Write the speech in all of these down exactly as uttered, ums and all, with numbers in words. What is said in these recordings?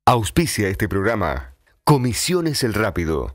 Auspicia este programa. Comisiones El Rápido.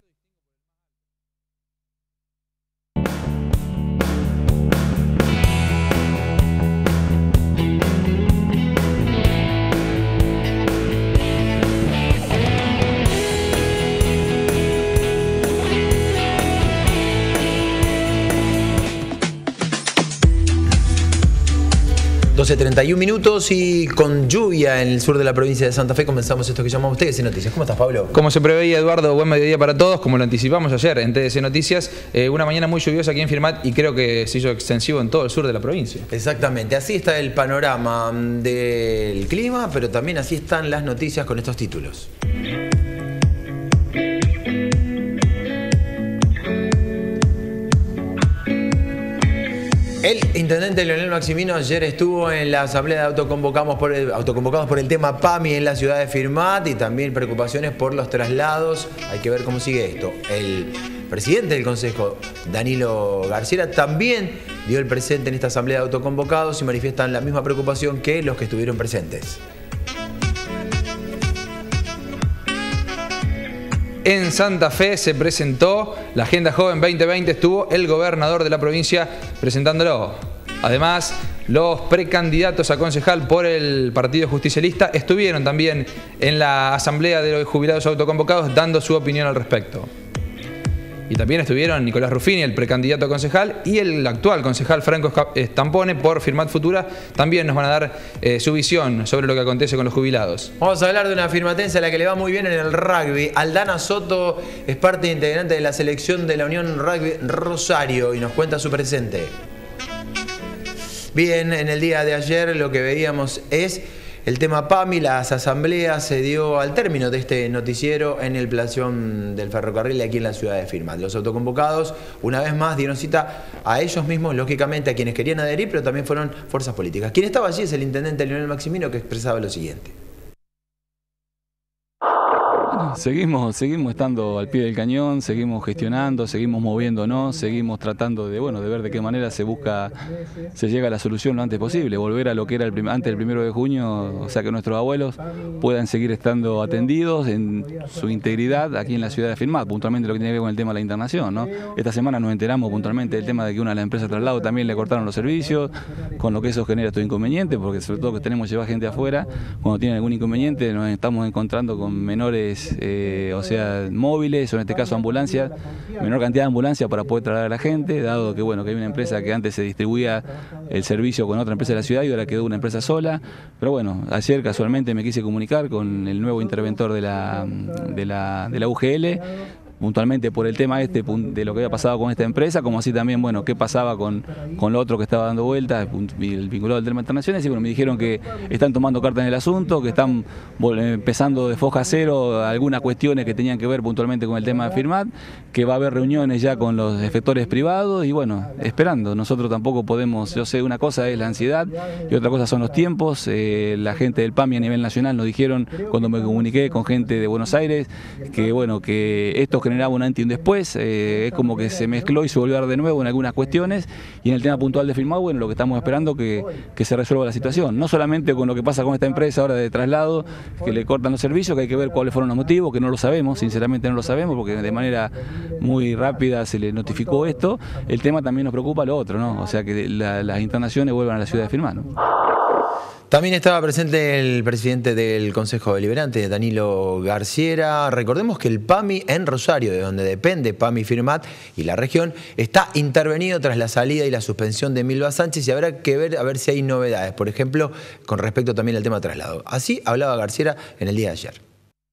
doce treinta y un minutos y con lluvia en el sur de la provincia de Santa Fe comenzamos esto que llamamos T D C Noticias. ¿Cómo estás, Pablo? Como se preveía, Eduardo, buen mediodía para todos. Como lo anticipamos ayer en T D C Noticias, eh, una mañana muy lluviosa aquí en Firmat y creo que se hizo extensivo en todo el sur de la provincia. Exactamente, así está el panorama del clima, pero también así están las noticias con estos títulos. El intendente Leonel Maximino ayer estuvo en la asamblea de autoconvocados por el, autoconvocados por el tema PAMI en la ciudad de Firmat y también preocupaciones por los traslados. Hay que ver cómo sigue esto. El presidente del Consejo, Danilo Garciera, también dio el presente en esta asamblea de autoconvocados y manifiestan la misma preocupación que los que estuvieron presentes. En Santa Fe se presentó la Agenda Joven veinte veinte, estuvo el gobernador de la provincia presentándolo. Además, los precandidatos a concejal por el Partido Justicialista estuvieron también en la asamblea de los jubilados autoconvocados dando su opinión al respecto. Y también estuvieron Nicolás Ruffini, el precandidato a concejal, y el actual concejal Franco Stampone por Firmat Futura. También nos van a dar eh, su visión sobre lo que acontece con los jubilados. Vamos a hablar de una firmatense a la que le va muy bien en el rugby. Aldana Soto es parte integrante de la selección de la Unión Rugby Rosario y nos cuenta su presente. Bien, en el día de ayer lo que veíamos es el tema PAMI. Las asambleas se dio al término de este noticiero en el playón del ferrocarril aquí en la ciudad de Firmat. Los autoconvocados, una vez más, dieron cita a ellos mismos, lógicamente a quienes querían adherir, pero también fueron fuerzas políticas. Quien estaba allí es el intendente Leonel Maximino, que expresaba lo siguiente. Seguimos, seguimos estando al pie del cañón, seguimos gestionando, seguimos moviéndonos, seguimos tratando de, bueno, de ver de qué manera se busca, se llega a la solución lo antes posible, volver a lo que era el prim antes del primero de junio, o sea que nuestros abuelos puedan seguir estando atendidos en su integridad aquí en la ciudad de Firmat, puntualmente lo que tiene que ver con el tema de la internación, ¿no? Esta semana nos enteramos puntualmente del tema de que una de las empresas de traslado también le cortaron los servicios, con lo que eso genera estos inconvenientes, porque sobre todo que tenemos que llevar gente afuera, cuando tienen algún inconveniente nos estamos encontrando con menores Eh, o sea, móviles, o en este caso ambulancias, menor cantidad de ambulancias para poder trasladar a la gente, dado que bueno que hay una empresa que antes se distribuía el servicio con otra empresa de la ciudad y ahora quedó una empresa sola. Pero bueno, ayer casualmente me quise comunicar con el nuevo interventor de la, de la, de la U G L, puntualmente por el tema este de lo que había pasado con esta empresa, como así también, bueno, qué pasaba con, con lo otro que estaba dando vueltas, el vinculado al tema internacional, y bueno, me dijeron que están tomando cartas en el asunto, que están empezando de foja cero algunas cuestiones que tenían que ver puntualmente con el tema de Firmat, que va a haber reuniones ya con los efectores privados y bueno, esperando. Nosotros tampoco podemos, yo sé, una cosa es la ansiedad y otra cosa son los tiempos. Eh, la gente del PAMI a nivel nacional nos dijeron, cuando me comuniqué con gente de Buenos Aires, que bueno, que estos que generaba un antes y un después, eh, es como que se mezcló y se volvió a dar de nuevo en algunas cuestiones, y en el tema puntual de Firmat, bueno, lo que estamos esperando que, que se resuelva la situación, no solamente con lo que pasa con esta empresa ahora de traslado, que le cortan los servicios, que hay que ver cuáles fueron los motivos, que no lo sabemos, sinceramente no lo sabemos, porque de manera muy rápida se le notificó esto. El tema también nos preocupa lo otro, ¿no? O sea, que la, las internaciones vuelvan a la ciudad de Firmat, ¿no? También estaba presente el presidente del Consejo Deliberante, Danilo Garciera. Recordemos que el PAMI en Rosario, de donde depende PAMI Firmat y la región, está intervenido tras la salida y la suspensión de Milva Sánchez y habrá que ver a ver si hay novedades, por ejemplo, con respecto también al tema traslado. Así hablaba Garciera en el día de ayer.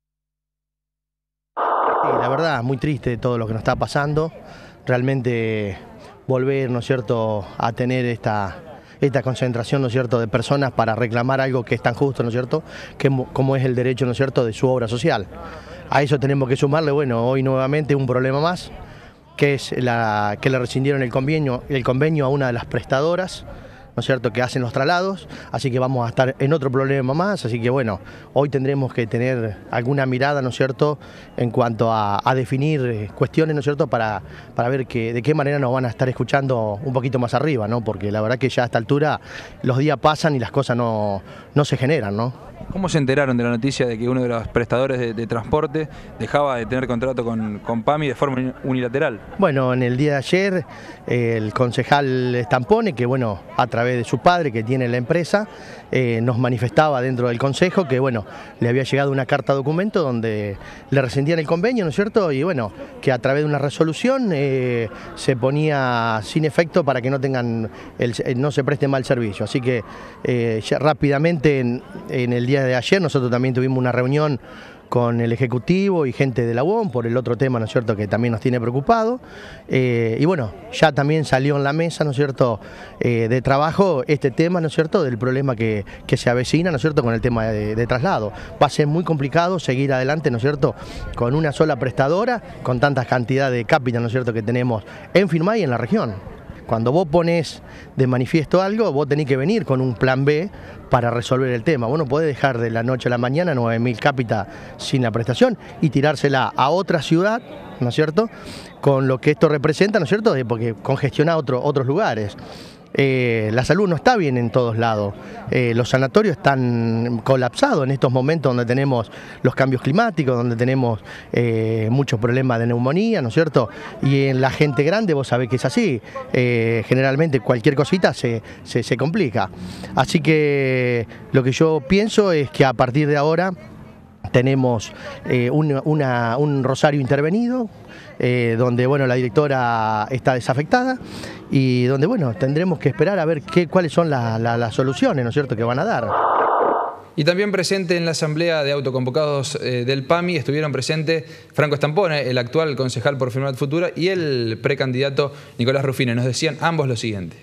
Sí, la verdad, muy triste todo lo que nos está pasando. Realmente volver, ¿no es cierto?, a tener esta... esta concentración, ¿no es cierto?, de personas para reclamar algo que es tan justo, ¿no es cierto?, que, como es el derecho, ¿no es cierto?, de su obra social. A eso tenemos que sumarle, bueno, hoy nuevamente un problema más, que es la que le rescindieron el convenio, el convenio a una de las prestadoras, ¿no es cierto?, que hacen los traslados, así que vamos a estar en otro problema más, así que bueno, hoy tendremos que tener alguna mirada, ¿no es cierto?, en cuanto a, a definir cuestiones, ¿no es cierto?, para, para ver que, de qué manera nos van a estar escuchando un poquito más arriba, ¿no?, porque la verdad que ya a esta altura los días pasan y las cosas no, no se generan, ¿no? ¿Cómo se enteraron de la noticia de que uno de los prestadores de, de transporte dejaba de tener contrato con, con PAMI de forma unilateral? Bueno, en el día de ayer eh, el concejal Stampone, que bueno, a través de su padre que tiene la empresa, eh, nos manifestaba dentro del consejo que bueno, le había llegado una carta documento donde le rescindían el convenio, ¿no es cierto? Y bueno, que a través de una resolución eh, se ponía sin efecto para que no tengan el, no se preste mal servicio. Así que eh, ya rápidamente en, en el día de ayer nosotros también tuvimos una reunión con el Ejecutivo y gente de la U O M por el otro tema, ¿no es cierto?, que también nos tiene preocupado. Eh, y bueno, ya también salió en la mesa, ¿no es cierto?, eh, de trabajo este tema, ¿no es cierto?, del problema que, que se avecina, ¿no es cierto?, con el tema de, de traslado. Va a ser muy complicado seguir adelante, ¿no es cierto?, con una sola prestadora, con tantas cantidades de capital, ¿no es cierto?, que tenemos en Firmat y en la región. Cuando vos pones de manifiesto algo, vos tenés que venir con un plan B para resolver el tema. Vos no podés dejar de la noche a la mañana nueve mil cápitas sin la prestación y tirársela a otra ciudad, ¿no es cierto?, con lo que esto representa, ¿no es cierto?, porque congestiona otro, otros lugares. Eh, la salud no está bien en todos lados, eh, los sanatorios están colapsados en estos momentos donde tenemos los cambios climáticos, donde tenemos eh, muchos problemas de neumonía, ¿no es cierto? Y en la gente grande vos sabés que es así, eh, generalmente cualquier cosita se, se, se complica. Así que lo que yo pienso es que a partir de ahora tenemos eh, un, una, un Rosario intervenido, eh, donde bueno, la directora está desafectada y donde bueno, tendremos que esperar a ver qué, cuáles son la, la, las soluciones, ¿no es cierto?, que van a dar. Y también presente en la asamblea de autoconvocados eh, del PAMI estuvieron presentes Franco Stampone, el actual concejal por Firmat Futura, y el precandidato Nicolás Rufino. Nos decían ambos lo siguiente.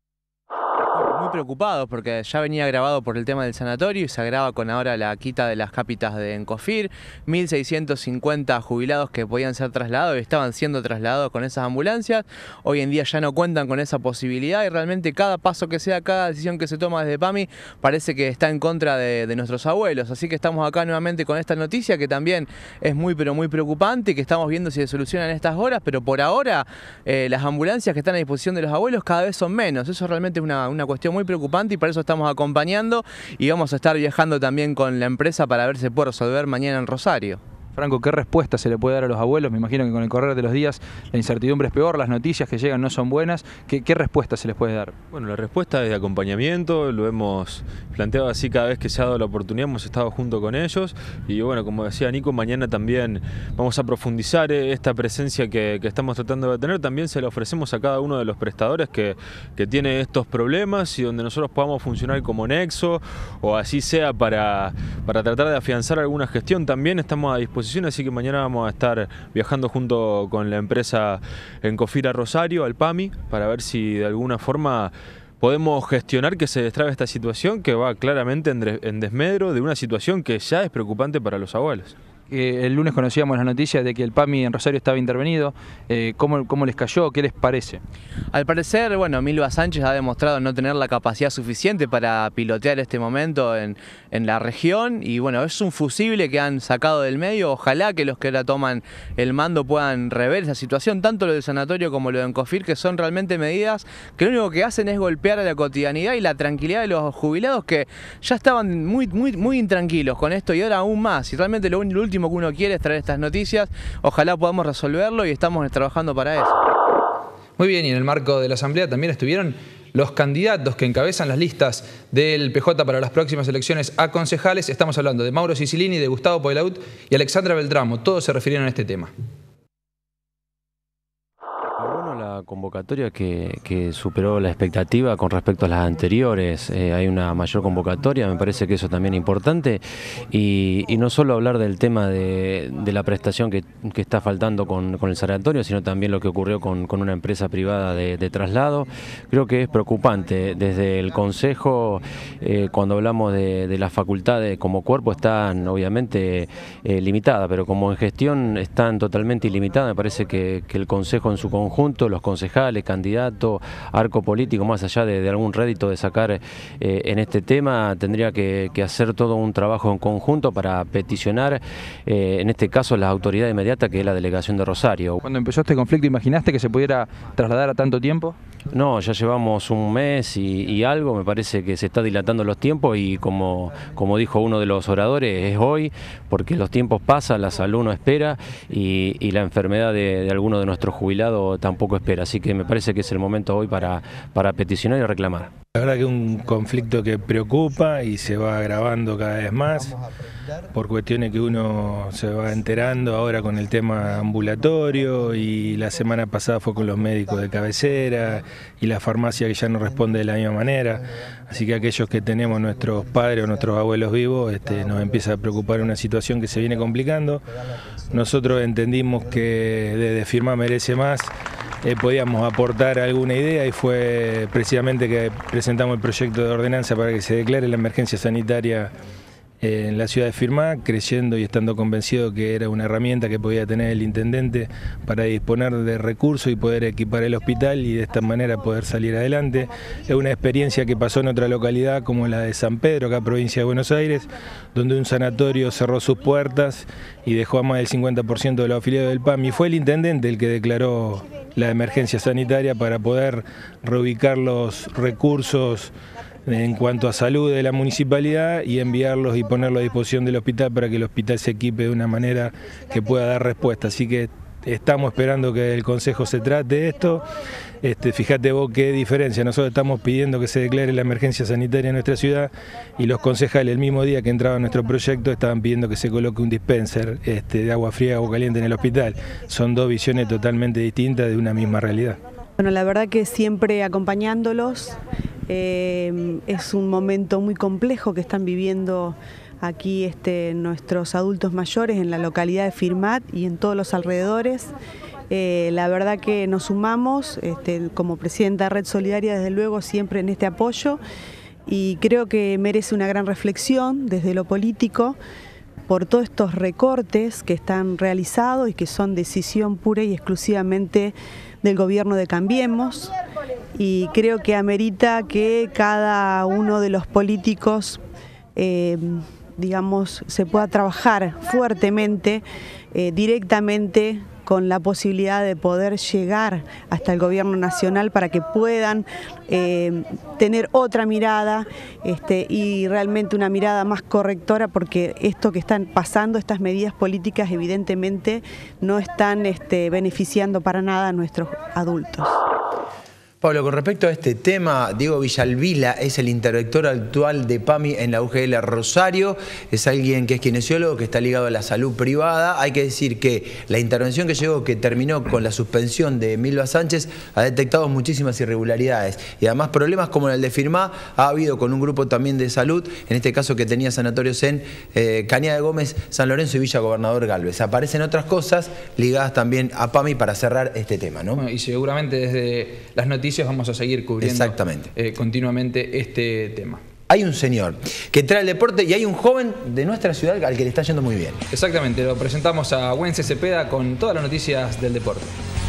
Muy preocupados porque ya venía agravado por el tema del sanatorio y se agrava con ahora la quita de las cápitas de Encofir. mil seiscientos cincuenta jubilados que podían ser trasladados y estaban siendo trasladados con esas ambulancias. Hoy en día ya no cuentan con esa posibilidad y realmente cada paso que sea, cada decisión que se toma desde PAMI parece que está en contra de, de nuestros abuelos. Así que estamos acá nuevamente con esta noticia que también es muy pero muy preocupante y que estamos viendo si se solucionan en estas horas, pero por ahora eh, las ambulancias que están a disposición de los abuelos cada vez son menos. Eso realmente es una, una cuestión muy preocupante y por eso estamos acompañando y vamos a estar viajando también con la empresa para ver si se puede resolver mañana en Rosario. Franco, ¿qué respuesta se le puede dar a los abuelos? Me imagino que con el correr de los días la incertidumbre es peor, las noticias que llegan no son buenas. ¿Qué, qué respuesta se les puede dar? Bueno, la respuesta es de acompañamiento, lo hemos planteado así cada vez que se ha dado la oportunidad, hemos estado junto con ellos y bueno, como decía Nico, mañana también vamos a profundizar esta presencia que, que estamos tratando de tener, también se la ofrecemos a cada uno de los prestadores que, que tiene estos problemas y donde nosotros podamos funcionar como nexo o así sea para, para tratar de afianzar alguna gestión, también estamos a disposición. Así que mañana vamos a estar viajando junto con la empresa Encofir a Rosario, al PAMI, para ver si de alguna forma podemos gestionar que se destrabe esta situación que va claramente en desmedro de una situación que ya es preocupante para los abuelos. Eh, el lunes conocíamos las noticias de que el PAMI en Rosario estaba intervenido. Eh, ¿cómo, ¿Cómo les cayó? ¿Qué les parece? Al parecer, bueno, Milva Sánchez ha demostrado no tener la capacidad suficiente para pilotear este momento en, en la región y bueno, es un fusible que han sacado del medio. Ojalá que los que ahora toman el mando puedan rever esa situación, tanto lo del sanatorio como lo de Encofir, que son realmente medidas que lo único que hacen es golpear a la cotidianidad y la tranquilidad de los jubilados que ya estaban muy, muy, muy intranquilos con esto y ahora aún más. Y realmente lo, lo último que uno quiere es traer estas noticias, ojalá podamos resolverlo y estamos trabajando para eso. Muy bien, y en el marco de la asamblea también estuvieron los candidatos que encabezan las listas del P J para las próximas elecciones a concejales. Estamos hablando de Mauro Sicilini, de Gustavo Poelaud y Alexandra Beltramo. Todos se refirieron a este tema. La convocatoria que, que superó la expectativa con respecto a las anteriores, eh, hay una mayor convocatoria, me parece que eso también es importante y, y no solo hablar del tema de, de la prestación que, que está faltando con, con el sanatorio, sino también lo que ocurrió con, con una empresa privada de, de traslado. Creo que es preocupante, desde el Consejo eh, cuando hablamos de, de las facultades como cuerpo están obviamente eh, limitadas, pero como en gestión están totalmente ilimitadas. Me parece que, que el Consejo en su conjunto, los concejales, candidatos, arco político, más allá de, de algún rédito de sacar eh, en este tema, tendría que, que hacer todo un trabajo en conjunto para peticionar, eh, en este caso, la autoridad inmediata, que es la delegación de Rosario. Cuando empezó este conflicto, ¿imaginaste que se pudiera trasladar a tanto tiempo? No, ya llevamos un mes y, y algo, me parece que se está dilatando los tiempos y como, como dijo uno de los oradores, es hoy, porque los tiempos pasan, la salud no espera y, y la enfermedad de, de alguno de nuestros jubilados tampoco espera, así que me parece que es el momento hoy para, para peticionar y reclamar. La verdad que es un conflicto que preocupa y se va agravando cada vez más por cuestiones que uno se va enterando ahora con el tema ambulatorio, y la semana pasada fue con los médicos de cabecera y la farmacia que ya no responde de la misma manera. Así que aquellos que tenemos nuestros padres o nuestros abuelos vivos, este, nos empieza a preocupar una situación que se viene complicando. Nosotros entendimos que desde Firmat Merece Más Eh, podíamos aportar alguna idea, y fue precisamente que presentamos el proyecto de ordenanza para que se declare la emergencia sanitaria eh, en la ciudad de Firmat, creyendo y estando convencido que era una herramienta que podía tener el intendente para disponer de recursos y poder equipar el hospital y de esta manera poder salir adelante. Es una experiencia que pasó en otra localidad como la de San Pedro, acá provincia de Buenos Aires, donde un sanatorio cerró sus puertas y dejó a más del cincuenta por ciento de los afiliados del P A M, y fue el intendente el que declaró la emergencia sanitaria para poder reubicar los recursos en cuanto a salud de la municipalidad y enviarlos y ponerlos a disposición del hospital para que el hospital se equipe de una manera que pueda dar respuesta. Así que estamos esperando que el Consejo se trate de esto. Este, fíjate vos qué diferencia, nosotros estamos pidiendo que se declare la emergencia sanitaria en nuestra ciudad y los concejales el mismo día que entraba nuestro proyecto estaban pidiendo que se coloque un dispenser este, de agua fría, agua caliente en el hospital. Son dos visiones totalmente distintas de una misma realidad. Bueno, la verdad que siempre acompañándolos, eh, es un momento muy complejo que están viviendo aquí este, nuestros adultos mayores en la localidad de Firmat y en todos los alrededores. Eh, la verdad que nos sumamos, este, como presidenta de Red Solidaria, desde luego siempre en este apoyo, y creo que merece una gran reflexión desde lo político por todos estos recortes que están realizados y que son decisión pura y exclusivamente del gobierno de Cambiemos, y creo que amerita que cada uno de los políticos eh, digamos, se pueda trabajar fuertemente, eh, directamente, con la posibilidad de poder llegar hasta el gobierno nacional para que puedan eh, tener otra mirada este, y realmente una mirada más correctora, porque esto que están pasando, estas medidas políticas, evidentemente no están este, beneficiando para nada a nuestros adultos. Pablo, con respecto a este tema, Diego Villalvila es el interventor actual de P A M I en la U G L Rosario, es alguien que es kinesiólogo, que está ligado a la salud privada. Hay que decir que la intervención que llegó, que terminó con la suspensión de Milva Sánchez, ha detectado muchísimas irregularidades y además problemas como el de Firmat ha habido con un grupo también de salud, en este caso que tenía sanatorios en eh, Cañada de Gómez, San Lorenzo y Villa Gobernador Galvez. Aparecen otras cosas ligadas también a P A M I para cerrar este tema, ¿no? Bueno, y seguramente desde las noticias vamos a seguir cubriendo Exactamente. Eh, continuamente este tema. Hay un señor que trae el deporte y hay un joven de nuestra ciudad al que le está yendo muy bien. Exactamente, lo presentamos a Wences Cepeda con todas las noticias del deporte.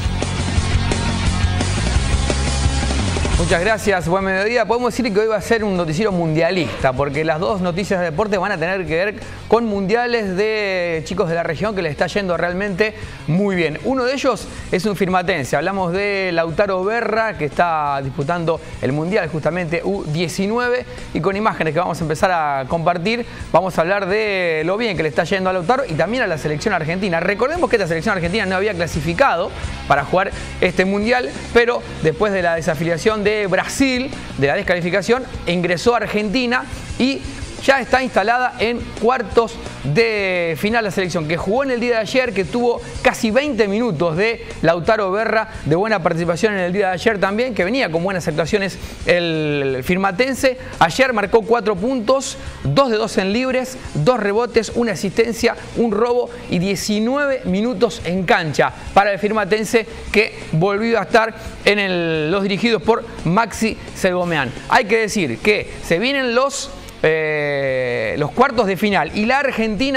Muchas gracias, buen mediodía. Podemos decir que hoy va a ser un noticiero mundialista, porque las dos noticias de deporte van a tener que ver con mundiales de chicos de la región que les está yendo realmente muy bien. Uno de ellos es un firmatense. Hablamos de Lautaro Berra, que está disputando el mundial justamente U diecinueve, y con imágenes que vamos a empezar a compartir vamos a hablar de lo bien que le está yendo a Lautaro y también a la selección argentina. Recordemos que esta selección argentina no había clasificado para jugar este mundial, pero después de la desafiliación de Brasil, de la descalificación, ingresó a Argentina y ya está instalada en cuartos de final la selección, que jugó en el día de ayer, que tuvo casi veinte minutos de Lautaro Berra, de buena participación en el día de ayer también, que venía con buenas actuaciones el firmatense. Ayer marcó cuatro puntos, dos de dos en libres, dos rebotes, una asistencia, un robo y diecinueve minutos en cancha para el firmatense, que volvió a estar en el, los dirigidos por Maxi Segomeán. Hay que decir que se vienen los... Eh, los cuartos de final y la Argentina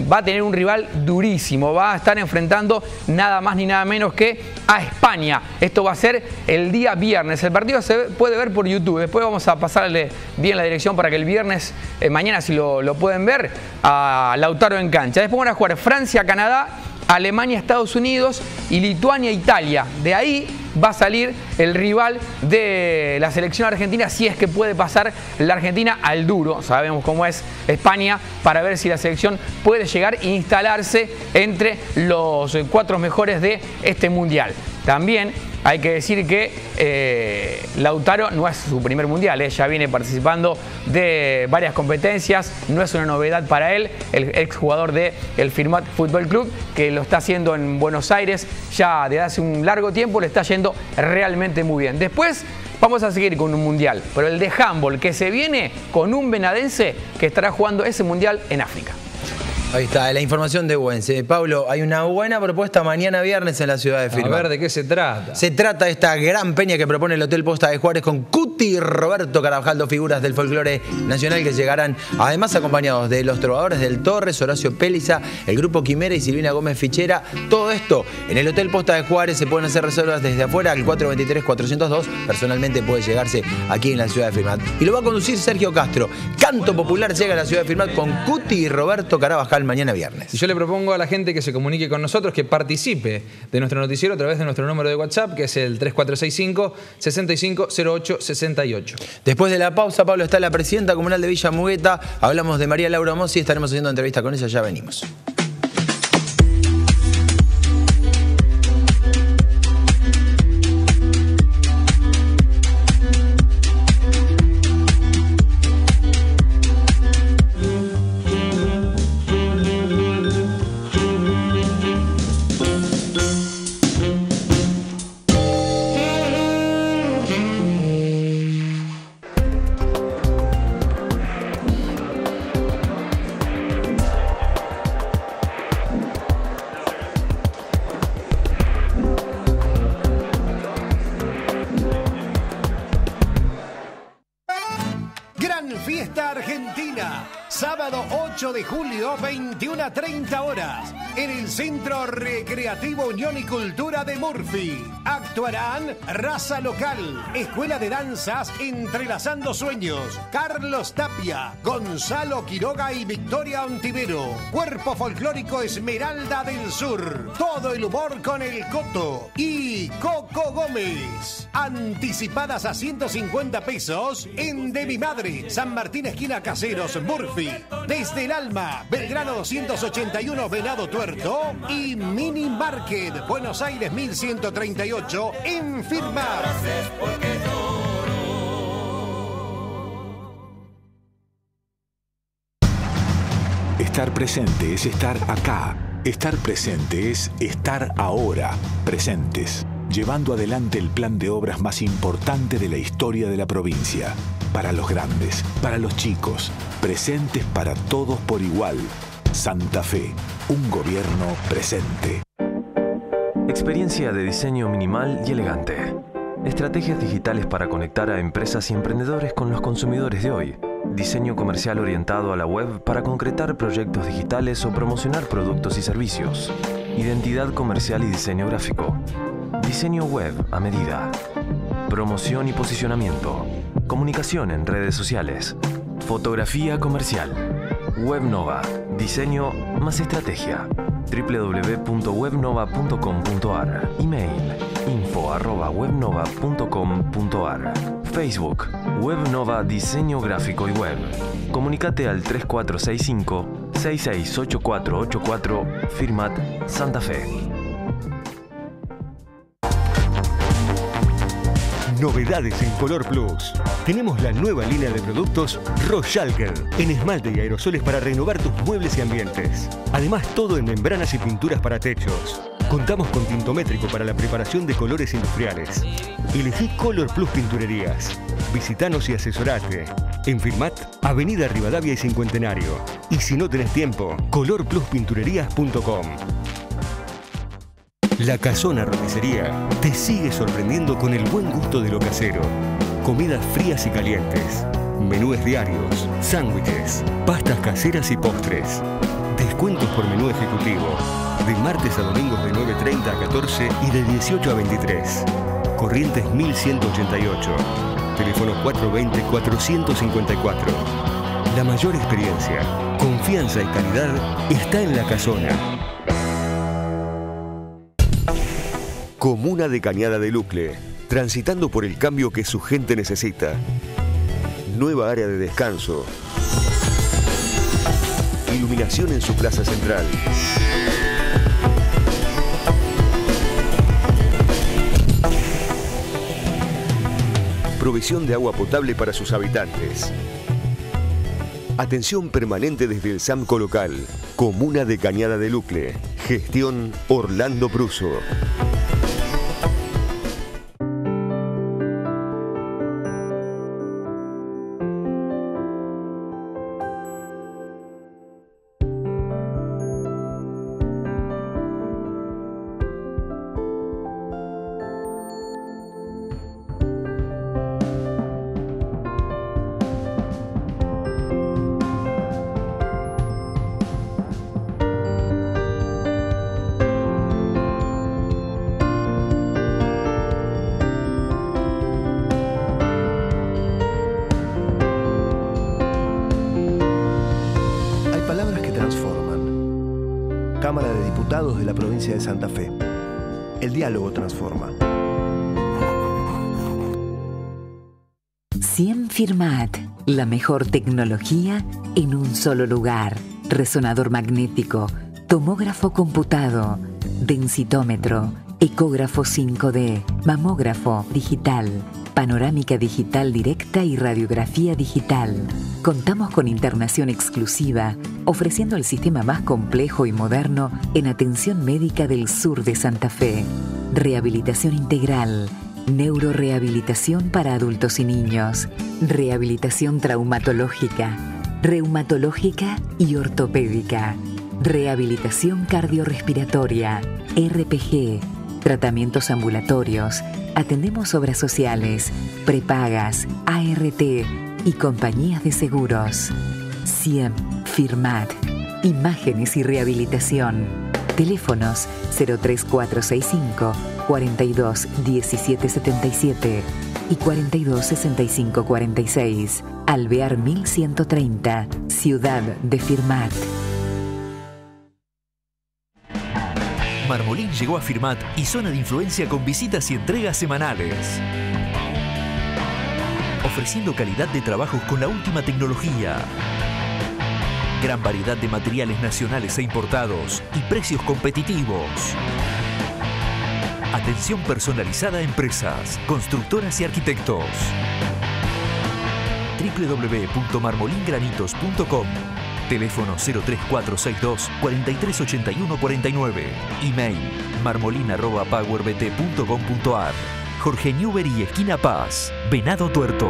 va a tener un rival durísimo, va a estar enfrentando nada más ni nada menos que a España. Esto va a ser el día viernes. El partido se puede ver por YouTube, después vamos a pasarle bien la dirección para que el viernes, eh, mañana si lo, lo pueden ver, a Lautaro en cancha. Después van a jugar Francia, Canadá, Alemania, Estados Unidos y Lituania, Italia. De ahí va a salir el rival de la selección argentina, si es que puede pasar la Argentina al duro. Sabemos cómo es España, para ver si la selección puede llegar e instalarse entre los cuatro mejores de este mundial. También hay que decir que eh, Lautaro no es su primer mundial, eh, ya viene participando de varias competencias, no es una novedad para él, el exjugador del Firmat Fútbol Club, que lo está haciendo en Buenos Aires ya desde hace un largo tiempo, le está yendo realmente muy bien. Después vamos a seguir con un mundial, pero el de handball que se viene con un venadense que estará jugando ese mundial en África. Ahí está, la información de Güense. Pablo, hay una buena propuesta mañana viernes en la ciudad de Firmat. A ver, ¿de qué se trata? Se trata de esta gran peña que propone el Hotel Posta de Juárez con Cuti y Roberto Carabajal, dos figuras del folclore nacional que llegarán, además acompañados de los trovadores del Torres, Horacio Péliza, el grupo Quimera y Silvina Gómez Fichera. Todo esto en el Hotel Posta de Juárez. Se pueden hacer reservas desde afuera al cuatro veintitrés cuatrocientos dos. Personalmente puede llegarse aquí en la ciudad de Firmat. Y lo va a conducir Sergio Castro. Canto Popular llega a la ciudad de Firmat con Cuti y Roberto Carabajal mañana viernes. Y yo le propongo a la gente que se comunique con nosotros, que participe de nuestro noticiero a través de nuestro número de WhatsApp, que es el tres cuatro seis cinco, seis cinco cero ocho seis ocho. Después de la pausa, Pablo, está la presidenta comunal de Villa Mugueta. Hablamos de María Laura Mossi, estaremos haciendo entrevista con ella, ya venimos. ocho de julio, veintiuna a treinta horas, en el Centro Recreativo Unión y Cultura de Murphy. Actuarán Raza Local, Escuela de Danzas Entrelazando Sueños, Carlos Tapia, Gonzalo Quiroga y Victoria Ontivero. Cuerpo Folclórico Esmeralda del Sur. Todo el humor con el Coto y Coco Gómez. Anticipadas a ciento cincuenta pesos en De Mi Madre, San Martín esquina Caseros, Murphy. Desde el Alma, Belgrano doscientos ochenta y uno, Venado Tuerto y Mini Market, Buenos Aires mil ciento treinta y ocho, en Firmat. Estar presente es estar acá. Estar presente es estar ahora, presentes, llevando adelante el plan de obras más importante de la historia de la provincia. Para los grandes, para los chicos, presentes para todos por igual. Santa Fe, un gobierno presente. Experiencia de diseño minimal y elegante. Estrategias digitales para conectar a empresas y emprendedores con los consumidores de hoy. Diseño comercial orientado a la web para concretar proyectos digitales o promocionar productos y servicios. Identidad comercial y diseño gráfico. Diseño web a medida. Promoción y posicionamiento. Comunicación en redes sociales. Fotografía comercial. Webnova. Diseño más estrategia. doble u doble u doble u punto webnova punto com punto ar. Email info arroba webnova punto com punto ar. Facebook Webnova Diseño Gráfico y Web. Comunicate al tres cuatro seis cinco, seis seis ocho cuatro ocho cuatro. Firmat Santa Fe. Novedades en Color Plus. Tenemos la nueva línea de productos Royalker en esmalte y aerosoles para renovar tus muebles y ambientes. Además, todo en membranas y pinturas para techos. Contamos con tintométrico para la preparación de colores industriales. Elegí Color Plus Pinturerías. Visitanos y asesorate. En Firmat, Avenida Rivadavia y Cincuentenario. Y si no tenés tiempo, color plus pinturerías punto com. La Casona Roticería te sigue sorprendiendo con el buen gusto de lo casero. Comidas frías y calientes, menúes diarios, sándwiches, pastas caseras y postres. De Descuentos por menú ejecutivo. De martes a domingos de nueve treinta a catorce y de dieciocho a veintitrés. Corrientes mil ciento ochenta y ocho. Teléfono cuatro dos cero, cuatro cinco cuatro. La mayor experiencia, confianza y calidad está en La Casona. Comuna de Cañada de Lucle, transitando por el cambio que su gente necesita. Nueva área de descanso. Iluminación en su plaza central. Provisión de agua potable para sus habitantes. Atención permanente desde el SAMCO local. Comuna de Cañada de Lucle. Gestión Orlando Pruso. Cámara de Diputados de la provincia de Santa Fe. El diálogo transforma. cien Firmat, la mejor tecnología en un solo lugar. Resonador magnético, tomógrafo computado, densitómetro, ecógrafo cinco D, mamógrafo digital, panorámica digital directa y radiografía digital. Contamos con internación exclusiva, ofreciendo el sistema más complejo y moderno en atención médica del sur de Santa Fe. Rehabilitación integral, neurorehabilitación para adultos y niños, rehabilitación traumatológica, reumatológica y ortopédica, rehabilitación cardiorrespiratoria, R P G, tratamientos ambulatorios, atendemos obras sociales, prepagas, A R T y compañías de seguros. cien Firmat, imágenes y rehabilitación. Teléfonos cero tres cuatro seis cinco, cuarenta y dos, diecisiete setenta y siete y cuarenta y dos, sesenta y cinco cuarenta y seis. Alvear mil ciento treinta, Ciudad de Firmat. Marmolín llegó a Firmat y zona de influencia con visitas y entregas semanales. Ofreciendo calidad de trabajos con la última tecnología. Gran variedad de materiales nacionales e importados y precios competitivos. Atención personalizada a empresas, constructoras y arquitectos. doble u doble u doble u punto marmolingranitos punto com. Teléfono cero tres cuatro seis dos, cuarenta y tres ochenta y uno cuarenta y nueve. Email marmolin arroba powerbt punto com punto ar. Jorge Newbery, esquina Paz, Venado Tuerto.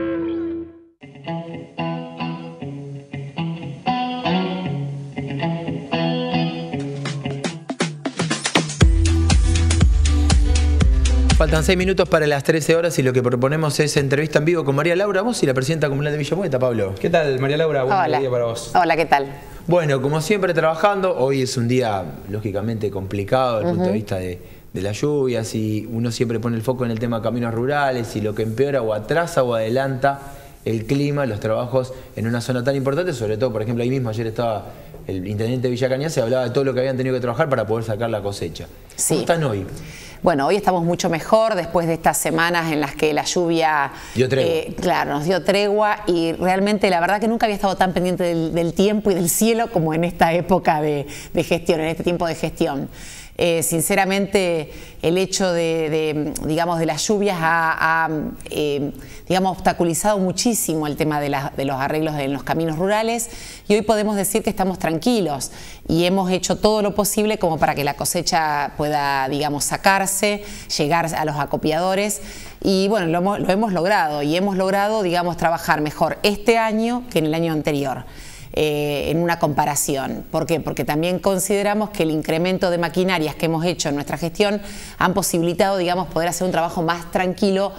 Faltan seis minutos para las trece horas y lo que proponemos es entrevista en vivo con María Laura Vos y la presidenta comunal de Villa Muerta, Pablo. ¿Qué tal, María Laura? Buen día para vos. Hola, ¿qué tal? Bueno, como siempre trabajando, hoy es un día lógicamente complicado desde el uh-huh. punto de vista de, de las lluvias y uno siempre pone el foco en el tema de caminos rurales y lo que empeora o atrasa o adelanta el clima, los trabajos en una zona tan importante, sobre todo, por ejemplo, ahí mismo ayer estaba el intendente de Villa Cañas y hablaba de todo lo que habían tenido que trabajar para poder sacar la cosecha. Sí. ¿Cómo están hoy? Bueno, hoy estamos mucho mejor después de estas semanas en las que la lluvia dio tregua. Eh, claro, nos dio tregua y realmente la verdad que nunca había estado tan pendiente del, del tiempo y del cielo como en esta época de, de gestión, en este tiempo de gestión. Eh, sinceramente, el hecho de, de, digamos, de las lluvias ha, ha eh, digamos, obstaculizado muchísimo el tema de, la, de los arreglos en los caminos rurales y hoy podemos decir que estamos tranquilos y hemos hecho todo lo posible como para que la cosecha pueda, digamos, sacarse, llegar a los acopiadores y bueno, lo hemos, lo hemos logrado y hemos logrado, digamos, trabajar mejor este año que en el año anterior. Eh, en una comparación. ¿Por qué? Porque también consideramos que el incremento de maquinarias que hemos hecho en nuestra gestión han posibilitado, digamos, poder hacer un trabajo más tranquilo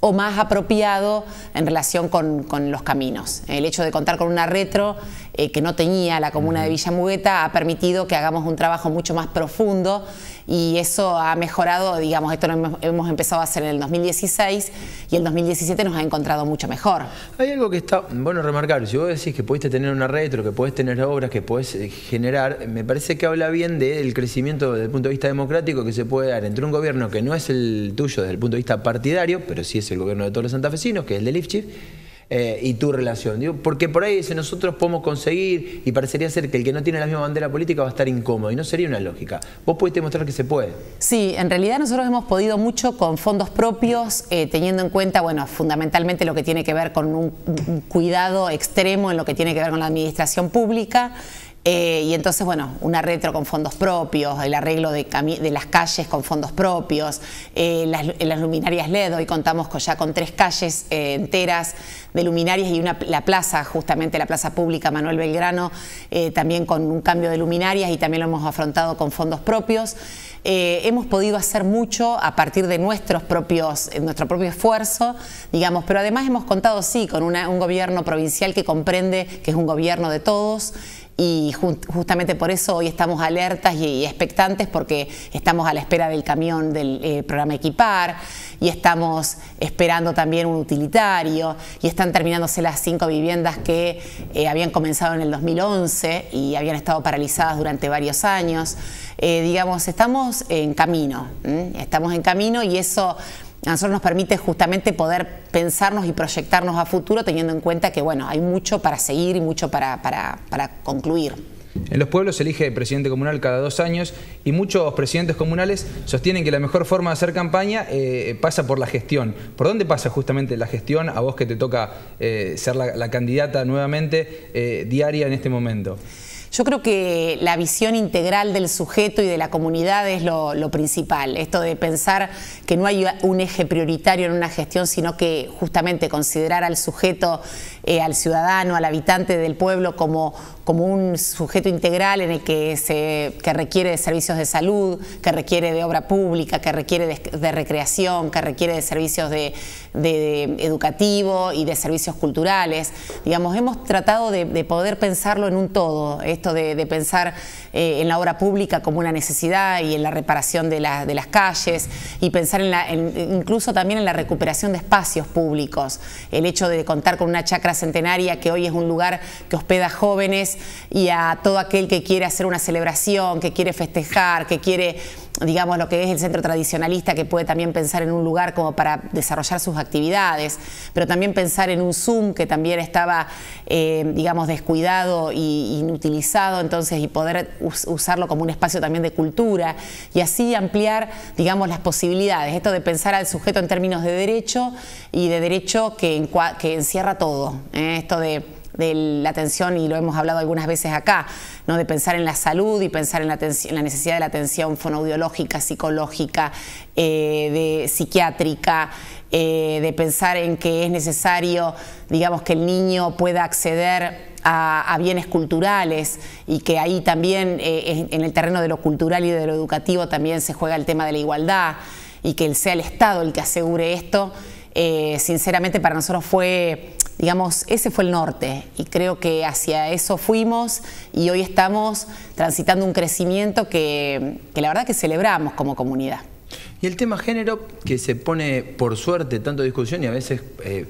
o más apropiado en relación con, con los caminos. El hecho de contar con una retro eh, que no tenía la comuna de Villa Mugueta ha permitido que hagamos un trabajo mucho más profundo y eso ha mejorado, digamos, esto lo hemos, hemos empezado a hacer en el dos mil dieciséis y el dos mil diecisiete nos ha encontrado mucho mejor. Hay algo que está bueno remarcar, si vos decís que pudiste tener una retro, que podés tener obras, que podés generar, me parece que habla bien del crecimiento desde el punto de vista democrático que se puede dar entre un gobierno que no es el tuyo desde el punto de vista partidario, pero sí es el gobierno de todos los santafesinos, que es el de Lifchitz, eh, y tu relación. Digo, porque por ahí si nosotros podemos conseguir, y parecería ser que el que no tiene la misma bandera política va a estar incómodo, y no sería una lógica. Vos pudiste mostrar que se puede. Sí, en realidad nosotros hemos podido mucho con fondos propios, eh, teniendo en cuenta, bueno, fundamentalmente lo que tiene que ver con un, un cuidado extremo en lo que tiene que ver con la administración pública. Eh, y entonces, bueno, una retro con fondos propios, el arreglo de, de las calles con fondos propios, eh, las, las luminarias L E D, hoy contamos con, ya con tres calles eh, enteras de luminarias y una, la plaza, justamente la plaza pública Manuel Belgrano, eh, también con un cambio de luminarias y también lo hemos afrontado con fondos propios. Eh, hemos podido hacer mucho a partir de nuestros propios, nuestro propio esfuerzo, digamos, pero además hemos contado, sí, con una, un gobierno provincial que comprende que es un gobierno de todos. Y justamente por eso hoy estamos alertas y expectantes porque estamos a la espera del camión del eh, programa Equipar y estamos esperando también un utilitario y están terminándose las cinco viviendas que eh, habían comenzado en el dos mil once y habían estado paralizadas durante varios años. Eh, digamos, estamos en camino, ¿eh? estamos en camino y eso a nosotros nos permite justamente poder pensarnos y proyectarnos a futuro teniendo en cuenta que, bueno, hay mucho para seguir y mucho para, para, para concluir. En los pueblos se elige presidente comunal cada dos años y muchos presidentes comunales sostienen que la mejor forma de hacer campaña eh, pasa por la gestión. ¿Por dónde pasa justamente la gestión a vos que te toca eh, ser la, la candidata nuevamente eh, diaria en este momento? Yo creo que la visión integral del sujeto y de la comunidad es lo, lo principal. Esto de pensar que no hay un eje prioritario en una gestión, sino que justamente considerar al sujeto, eh, al ciudadano, al habitante del pueblo como, como un sujeto integral en el que, se, que requiere de servicios de salud, que requiere de obra pública, que requiere de, de recreación, que requiere de servicios de, de, de educativo y de servicios culturales. Digamos, hemos tratado de, de poder pensarlo en un todo. Esto de, de pensar eh, en la obra pública como una necesidad y en la reparación de, la, de las calles y pensar en la, en, incluso también en la recuperación de espacios públicos. El hecho de contar con una chacra centenaria que hoy es un lugar que hospeda a jóvenes y a todo aquel que quiere hacer una celebración, que quiere festejar, que quiere, digamos, lo que es el centro tradicionalista, que puede también pensar en un lugar como para desarrollar sus actividades, pero también pensar en un Zoom que también estaba, eh, digamos, descuidado y inutilizado, entonces, y poder us usarlo como un espacio también de cultura y así ampliar, digamos, las posibilidades. Esto de pensar al sujeto en términos de derecho y de derecho que, que encierra todo, ¿eh? Esto de de la atención, y lo hemos hablado algunas veces acá, ¿no? De pensar en la salud y pensar en la, en la necesidad de la atención fonoaudiológica, psicológica, eh, de psiquiátrica, eh, de pensar en que es necesario, digamos, que el niño pueda acceder a, a bienes culturales y que ahí también, eh, en el terreno de lo cultural y de lo educativo, también se juega el tema de la igualdad y que sea el Estado el que asegure esto. Eh, sinceramente para nosotros fue, digamos, ese fue el norte y creo que hacia eso fuimos y hoy estamos transitando un crecimiento que, que la verdad que celebramos como comunidad. Y el tema género que se pone por suerte tanto a discusión y a veces eh,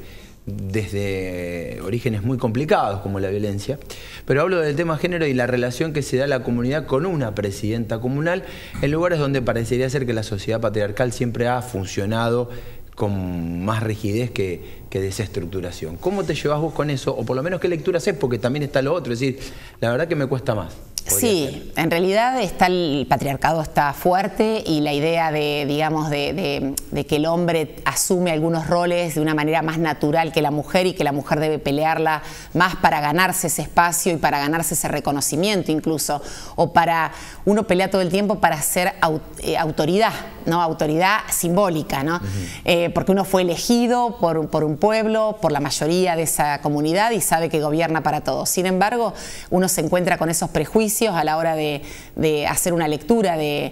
desde orígenes muy complicados como la violencia, pero hablo del tema género y la relación que se da la comunidad con una presidenta comunal en lugares donde parecería ser que la sociedad patriarcal siempre ha funcionado con más rigidez que, que desestructuración. ¿Cómo te llevas vos con eso? O por lo menos qué lectura haces, porque también está lo otro, es decir, la verdad que me cuesta más. Sí, en realidad está el patriarcado está fuerte y la idea de, digamos, de, de, de que el hombre asume algunos roles de una manera más natural que la mujer y que la mujer debe pelearla más para ganarse ese espacio y para ganarse ese reconocimiento incluso, o para, uno pelea todo el tiempo para ser aut, eh, autoridad, ¿no? Autoridad simbólica, ¿no? Uh-huh. eh, porque uno fue elegido por, por un pueblo, por la mayoría de esa comunidad y sabe que gobierna para todos. Sin embargo, uno se encuentra con esos prejuicios a la hora de, de hacer una lectura de,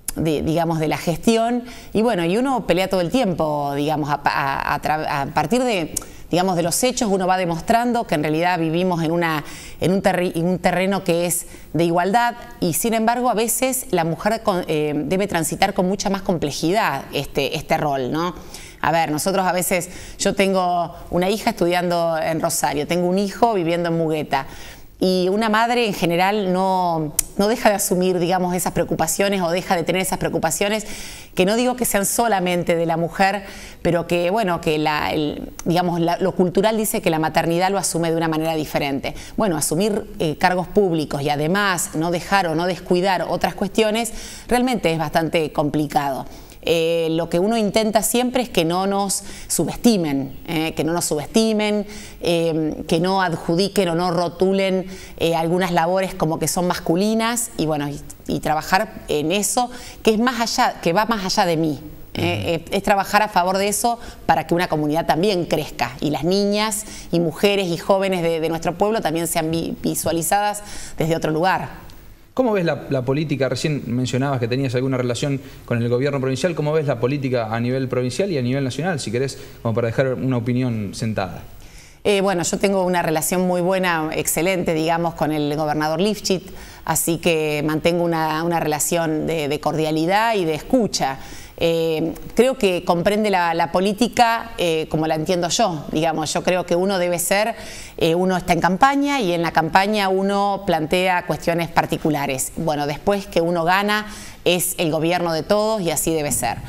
de, digamos, de la gestión, y bueno, y uno pelea todo el tiempo, digamos, a, a, a, a partir de, digamos, de los hechos uno va demostrando que en realidad vivimos en, una, en, un, terri, en un terreno que es de igualdad, y sin embargo a veces la mujer con, eh, debe transitar con mucha más complejidad este, este rol, ¿no? A ver, nosotros a veces, yo tengo una hija estudiando en Rosario, tengo un hijo viviendo en Mugueta, y una madre en general no, no deja de asumir, digamos, esas preocupaciones o deja de tener esas preocupaciones, que no digo que sean solamente de la mujer, pero que, bueno, que la, el, digamos, la, lo cultural dice que la maternidad lo asume de una manera diferente. Bueno, asumir eh, cargos públicos y además no dejar o no descuidar otras cuestiones, realmente es bastante complicado. Eh, lo que uno intenta siempre es que no nos subestimen, eh, que no nos subestimen, eh, que no adjudiquen o no rotulen eh, algunas labores como que son masculinas, y bueno, y, y trabajar en eso que es más allá, que va más allá de mí. Eh, es, es trabajar a favor de eso para que una comunidad también crezca y las niñas y mujeres y jóvenes de, de nuestro pueblo también sean vi, visualizadas desde otro lugar. ¿Cómo ves la, la política? Recién mencionabas que tenías alguna relación con el gobierno provincial. ¿Cómo ves la política a nivel provincial y a nivel nacional? Si querés, como para dejar una opinión sentada. Eh, bueno, yo tengo una relación muy buena, excelente, digamos, con el gobernador Lifchit, así que mantengo una, una relación de, de cordialidad y de escucha. Eh, creo que comprende la, la política eh, como la entiendo yo, digamos. Yo creo que uno debe ser, eh, uno está en campaña y en la campaña uno plantea cuestiones particulares. Bueno, después que uno gana es el gobierno de todos y así debe ser.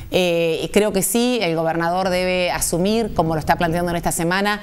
Eh, creo que sí, el gobernador debe asumir, como lo está planteando en esta semana,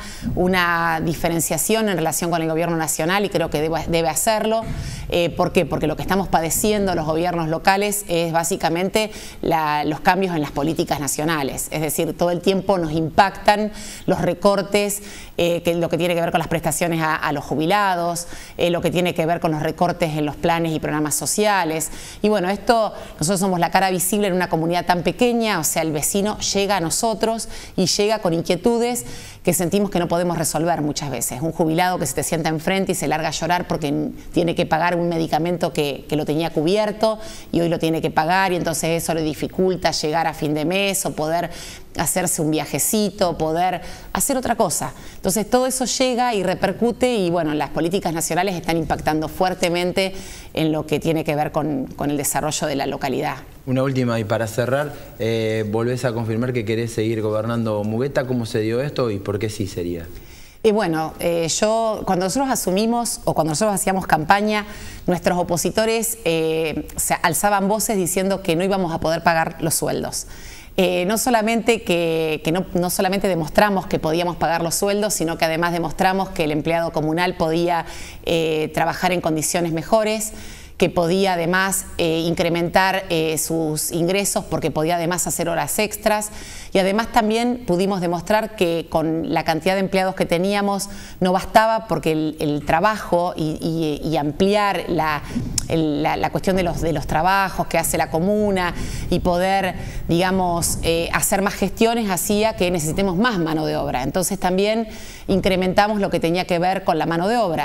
una diferenciación en relación con el gobierno nacional, y creo que debe, debe hacerlo. Eh, ¿Por qué? Porque lo que estamos padeciendo los gobiernos locales es básicamente la, los cambios en las políticas nacionales. Es decir, todo el tiempo nos impactan los recortes, eh, que lo que tiene que ver con las prestaciones a, a los jubilados, eh, lo que tiene que ver con los recortes en los planes y programas sociales. Y bueno, esto, nosotros somos la cara visible en una comunidad tan pequeña. O sea, el vecino llega a nosotros y llega con inquietudes que sentimos que no podemos resolver muchas veces. Un jubilado que se te sienta enfrente y se larga a llorar porque tiene que pagar un medicamento que, que lo tenía cubierto y hoy lo tiene que pagar, y entonces eso le dificulta llegar a fin de mes o poder hacerse un viajecito, poder hacer otra cosa. Entonces todo eso llega y repercute, y bueno, las políticas nacionales están impactando fuertemente en lo que tiene que ver con, con el desarrollo de la localidad. Una última, y para cerrar, eh, volvés a confirmar que querés seguir gobernando Mugueta. ¿Cómo se dio esto y por qué sí sería? Y bueno, eh, yo, cuando nosotros asumimos o cuando nosotros hacíamos campaña, nuestros opositores eh, se alzaban voces diciendo que no íbamos a poder pagar los sueldos. Eh, no solamente que, que no, no solamente demostramos que podíamos pagar los sueldos, sino que además demostramos que el empleado comunal podía eh, trabajar en condiciones mejores, que podía además eh, incrementar eh, sus ingresos porque podía además hacer horas extras, y además también pudimos demostrar que con la cantidad de empleados que teníamos no bastaba, porque el, el trabajo y, y, y ampliar la, el, la, la cuestión de los, de los trabajos que hace la comuna y poder, digamos, eh, hacer más gestiones hacía que necesitemos más mano de obra. Entonces también incrementamos lo que tenía que ver con la mano de obra.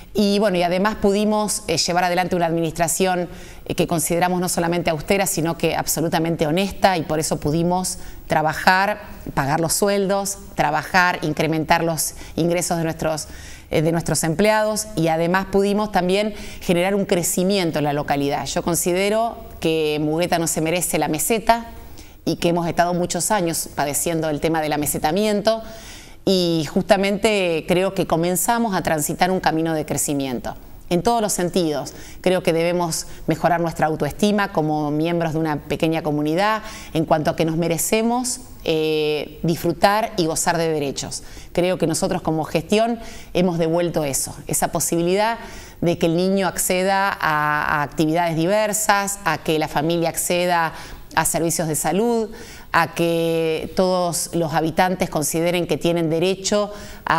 Y bueno, y además pudimos eh, llevar adelante una administración eh, que consideramos no solamente austera, sino que absolutamente honesta, y por eso pudimos trabajar, pagar los sueldos, trabajar, incrementar los ingresos de nuestros, eh, de nuestros empleados, y además pudimos también generar un crecimiento en la localidad. Yo considero que Mugueta no se merece la meseta, y que hemos estado muchos años padeciendo el tema del amesetamiento, y justamente creo que comenzamos a transitar un camino de crecimiento. En todos los sentidos, creo que debemos mejorar nuestra autoestima como miembros de una pequeña comunidad, en cuanto a que nos merecemos eh, disfrutar y gozar de derechos. Creo que nosotros como gestión hemos devuelto eso, esa posibilidad de que el niño acceda a, a actividades diversas, a que la familia acceda a servicios de salud, a que todos los habitantes consideren que tienen derecho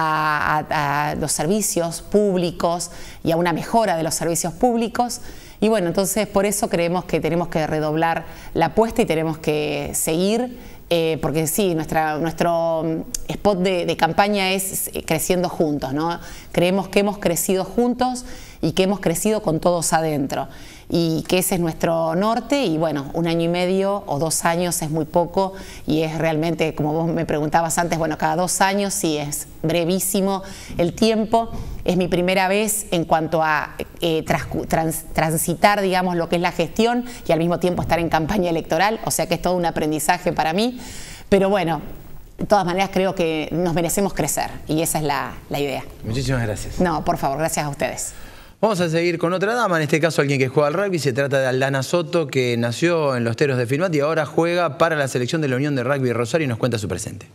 a, a, a los servicios públicos y a una mejora de los servicios públicos. Y bueno, entonces por eso creemos que tenemos que redoblar la apuesta y tenemos que seguir, eh, porque sí, nuestra, nuestro spot de, de campaña es creciendo juntos, ¿no? Creemos que hemos crecido juntos y que hemos crecido con todos adentro. Y que ese es nuestro norte y bueno, un año y medio o dos años es muy poco y es realmente, como vos me preguntabas antes, bueno, cada dos años sí es brevísimo el tiempo. Es mi primera vez en cuanto a eh, trans, trans, transitar, digamos, lo que es la gestión y al mismo tiempo estar en campaña electoral, o sea que es todo un aprendizaje para mí, pero bueno, de todas maneras creo que nos merecemos crecer y esa es la, la idea. Muchísimas gracias. No, por favor, gracias a ustedes. Vamos a seguir con otra dama, en este caso alguien que juega al rugby. Se trata de Aldana Soto, que nació en los Teros de Firmat y ahora juega para la selección de la Unión de Rugby Rosario y nos cuenta su presente.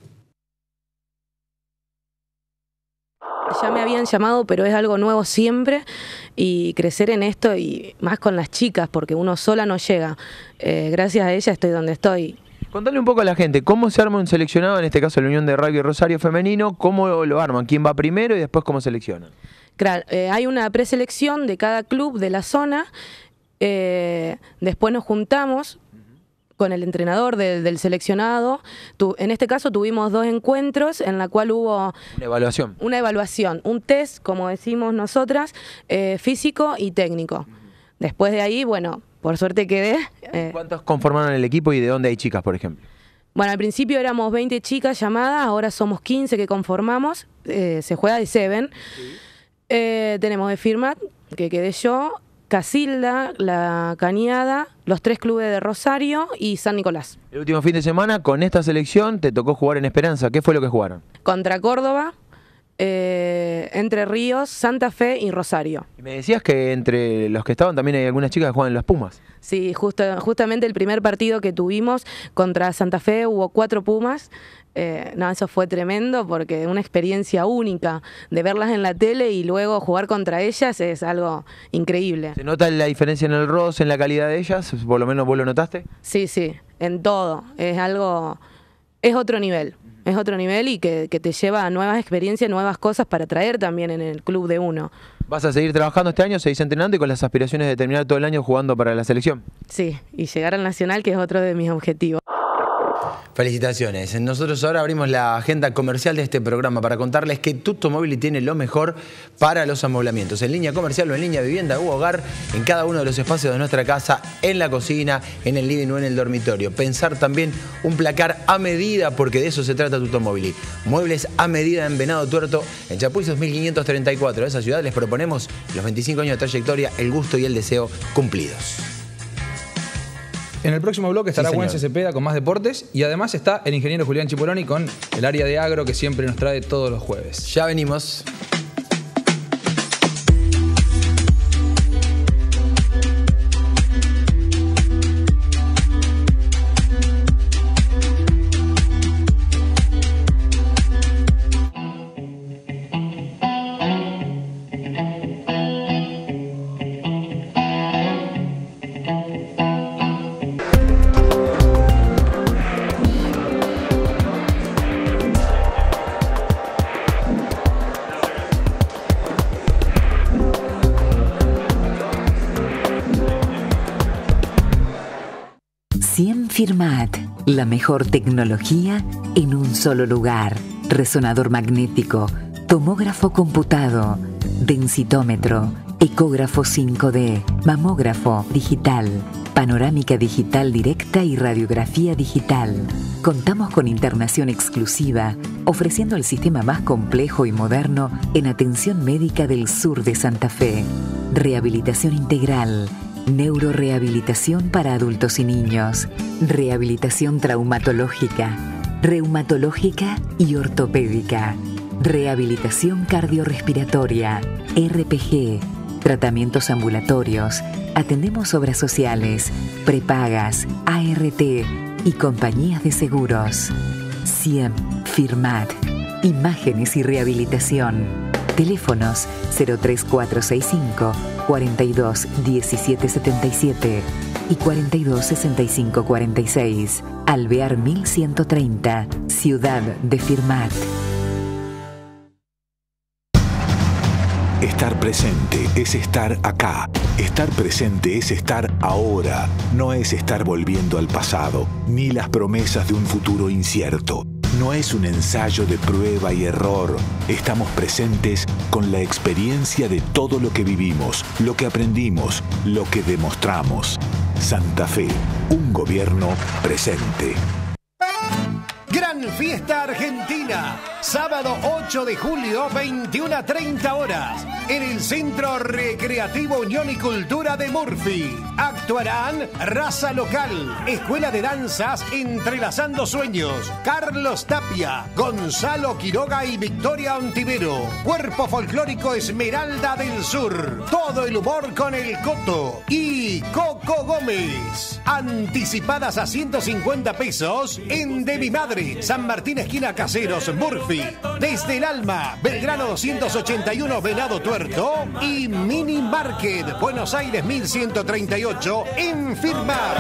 Ya me habían llamado, pero es algo nuevo siempre y crecer en esto y más con las chicas, porque uno sola no llega. Eh, gracias a ella estoy donde estoy. Contale un poco a la gente, ¿cómo se arma un seleccionado, en este caso la Unión de Rugby Rosario femenino? ¿Cómo lo arman? ¿Quién va primero y después cómo seleccionan? Claro, eh, hay una preselección de cada club de la zona, eh, después nos juntamos con el entrenador de, del seleccionado. Tu, en este caso tuvimos dos encuentros en la cual hubo una evaluación, una evaluación, un test, como decimos nosotras, eh, físico y técnico. Después de ahí, bueno, por suerte quedé. Eh, ¿Cuántos conformaron el equipo y de dónde hay chicas, por ejemplo? Bueno, al principio éramos veinte chicas llamadas, ahora somos quince que conformamos, eh, se juega de Seven. Sí. Eh, tenemos de Firmat, que quedé yo, Casilda, La Cañada, los tres clubes de Rosario y San Nicolás. El último fin de semana con esta selección te tocó jugar en Esperanza. ¿Qué fue lo que jugaron? Contra Córdoba, eh, Entre Ríos, Santa Fe y Rosario. Y me decías que entre los que estaban también hay algunas chicas que juegan en las Pumas. Sí, justo, justamente el primer partido que tuvimos contra Santa Fe hubo cuatro Pumas. Eh, no, eso fue tremendo porque una experiencia única de verlas en la tele y luego jugar contra ellas es algo increíble. ¿Se nota la diferencia en el roce, en la calidad de ellas? ¿Por lo menos vos lo notaste? Sí, sí, en todo. Es algo, es otro nivel. Es otro nivel y que, que te lleva a nuevas experiencias, nuevas cosas para traer también en el club de uno. ¿Vas a seguir trabajando este año, seguís entrenando y con las aspiraciones de terminar todo el año jugando para la selección? Sí, y llegar al Nacional, que es otro de mis objetivos. Felicitaciones. Nosotros ahora abrimos la agenda comercial de este programa para contarles que Tuttomobili tiene lo mejor para los amoblamientos. En línea comercial o en línea vivienda u hogar, en cada uno de los espacios de nuestra casa, en la cocina, en el living o en el dormitorio. Pensar también un placar a medida, porque de eso se trata Tuttomobili. Muebles a medida en Venado Tuerto, en Chapuis dos mil quinientos treinta y cuatro. De esa ciudad les proponemos los veinticinco años de trayectoria, el gusto y el deseo cumplidos. En el próximo bloque estará Sí, Wences Cepeda con más deportes y además está el ingeniero Julián Chipoloni con el área de agro que siempre nos trae todos los jueves. Ya venimos. Firmat, la mejor tecnología en un solo lugar. Resonador magnético, tomógrafo computado, densitómetro, ecógrafo cinco D, mamógrafo digital, panorámica digital directa y radiografía digital. Contamos con internación exclusiva, ofreciendo el sistema más complejo y moderno en atención médica del sur de Santa Fe. Rehabilitación integral, neurorehabilitación para adultos y niños, rehabilitación traumatológica, reumatológica y ortopédica, rehabilitación cardiorrespiratoria, R P G, tratamientos ambulatorios, atendemos obras sociales, prepagas, A R T y compañías de seguros. C I E M, Firmat, imágenes y rehabilitación. Teléfonos cero tres cuatro seis cinco, cuarenta y dos, diecisiete setenta y siete y cuarenta y dos, sesenta y cinco cuarenta y seis. Alvear mil ciento treinta, Ciudad de Firmat. Estar presente es estar acá. Estar presente es estar ahora. No es estar volviendo al pasado, ni las promesas de un futuro incierto. No es un ensayo de prueba y error. Estamos presentes con la experiencia de todo lo que vivimos, lo que aprendimos, lo que demostramos. Santa Fe, un gobierno presente. Gran Fiesta Argentina, sábado ocho de julio, veintiuna a treinta horas, en el Centro Recreativo Unión y Cultura de Murphy. Actuarán Raza Local, Escuela de Danzas Entrelazando Sueños, Carlos Tapia, Gonzalo Quiroga y Victoria Ontivero, Cuerpo Folclórico Esmeralda del Sur, Todo el Humor con el Coto y Coco Gómez. Anticipadas a ciento cincuenta pesos en De Mi Madre, San Martín esquina Caseros, Murphy. Desde el Alma, Belgrano doscientos ochenta y uno, Venado Tuerto y Mini Market, Buenos Aires mil ciento treinta y ocho en Firmat.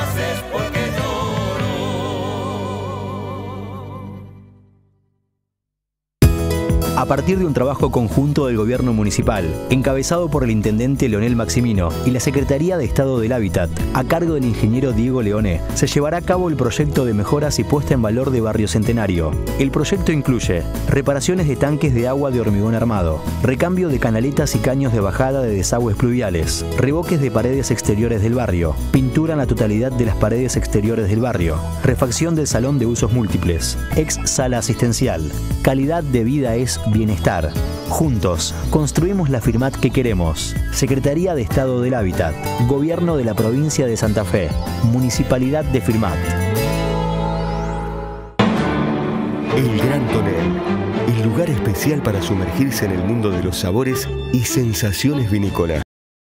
A partir de un trabajo conjunto del gobierno municipal, encabezado por el intendente Leonel Maximino y la Secretaría de Estado del Hábitat, a cargo del ingeniero Diego Leone, se llevará a cabo el proyecto de mejoras y puesta en valor de Barrio Centenario. El proyecto incluye reparaciones de tanques de agua de hormigón armado, recambio de canaletas y caños de bajada de desagües pluviales, revoques de paredes exteriores del barrio, pintura en la totalidad de las paredes exteriores del barrio, refacción del salón de usos múltiples, ex sala asistencial. Calidad de vida es bienestar. Juntos, construimos la Firmat que queremos. Secretaría de Estado del Hábitat, Gobierno de la Provincia de Santa Fe, Municipalidad de Firmat. El Gran Tonel, el lugar especial para sumergirse en el mundo de los sabores y sensaciones vinícolas.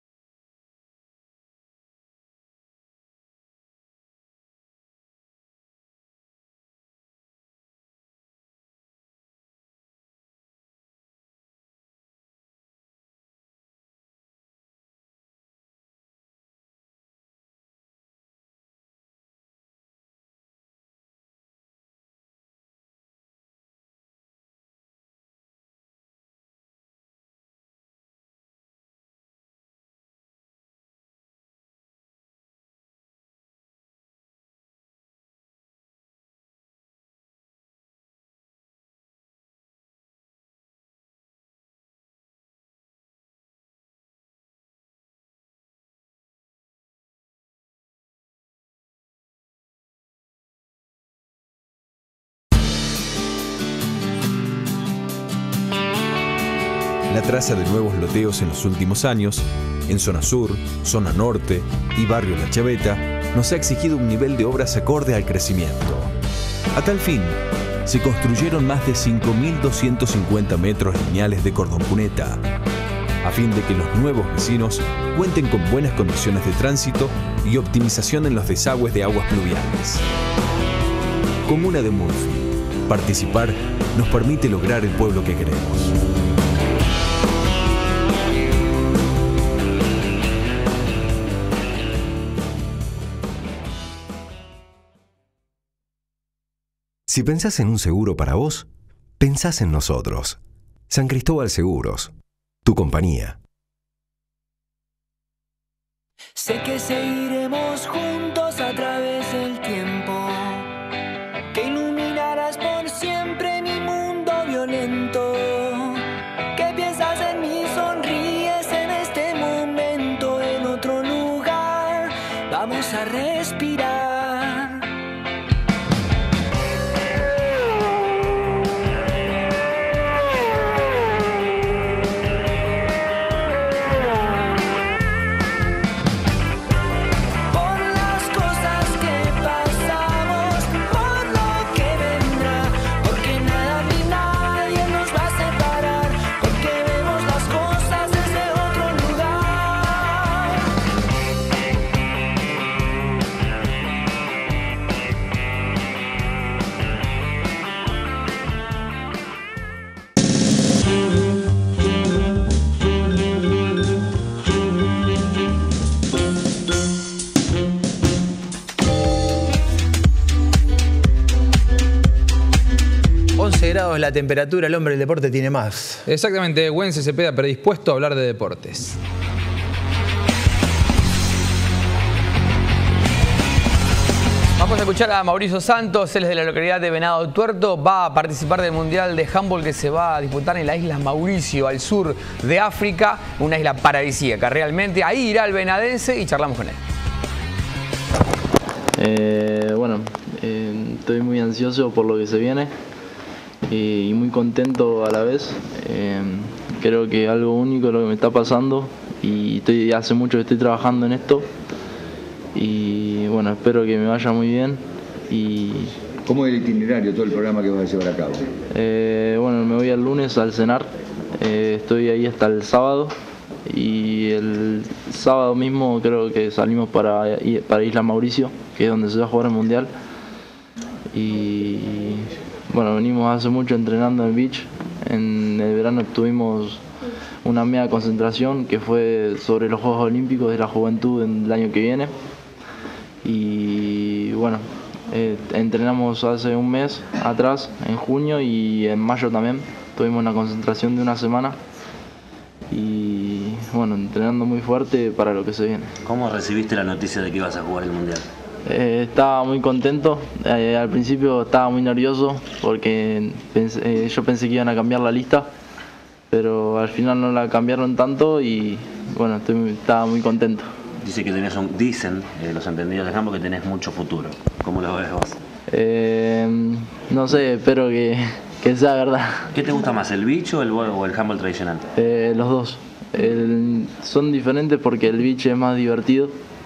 La traza de nuevos loteos en los últimos años, en Zona Sur, Zona Norte y Barrio La Chaveta, nos ha exigido un nivel de obras acorde al crecimiento. A tal fin, se construyeron más de cinco mil doscientos cincuenta metros lineales de cordón cuneta, a fin de que los nuevos vecinos cuenten con buenas condiciones de tránsito y optimización en los desagües de aguas pluviales. Comuna de Murphy. Participar nos permite lograr el pueblo que queremos. Si pensás en un seguro para vos, pensás en nosotros. San Cristóbal Seguros, tu compañía. Sé que seguiremos juntos a través del tiempo, que iluminarás por siempre mi mundo violento, que piensas en mí, sonríes en este momento, en otro lugar, vamos a respirar. grados la temperatura, el hombre del deporte tiene más. Exactamente, Güense Cepeda predispuesto a hablar de deportes. Vamos a escuchar a Mauricio Santos, él es de la localidad de Venado Tuerto, va a participar del Mundial de Handball que se va a disputar en las Islas Mauricio, al sur de África, una isla paradisíaca realmente. Ahí irá el venadense y charlamos con él. Eh, bueno, eh, estoy muy ansioso por lo que se viene y, y muy contento a la vez. Eh, creo que algo único es lo que me está pasando y estoy, hace mucho que estoy trabajando en esto. Y bueno, espero que me vaya muy bien. Y ¿cómo es el itinerario, todo el programa que vas a llevar a cabo? Eh, bueno, me voy el lunes al cenar, eh, estoy ahí hasta el sábado y el sábado mismo creo que salimos para, para Isla Mauricio, que es donde se va a jugar el Mundial. Y bueno, venimos hace mucho entrenando en el beach. En el verano tuvimos una media concentración que fue sobre los Juegos Olímpicos de la Juventud el año que viene. Y bueno, eh, entrenamos hace un mes atrás, en junio, y en mayo también tuvimos una concentración de una semana. Y bueno, entrenando muy fuerte para lo que se viene. ¿Cómo recibiste la noticia de que ibas a jugar el Mundial? Eh, estaba muy contento, eh, al principio estaba muy nervioso porque pensé, eh, yo pensé que iban a cambiar la lista, pero al final no la cambiaron tanto y bueno, estoy, estaba muy contento. Dice que tenés un, dicen eh, los entendidos de handball que tenés mucho futuro. ¿Cómo lo ves vos? Eh, no sé, espero que, que sea verdad. ¿Qué te gusta más, el beach o el, o el handball tradicional? Eh, los dos. El, son diferentes porque el beach es más divertido.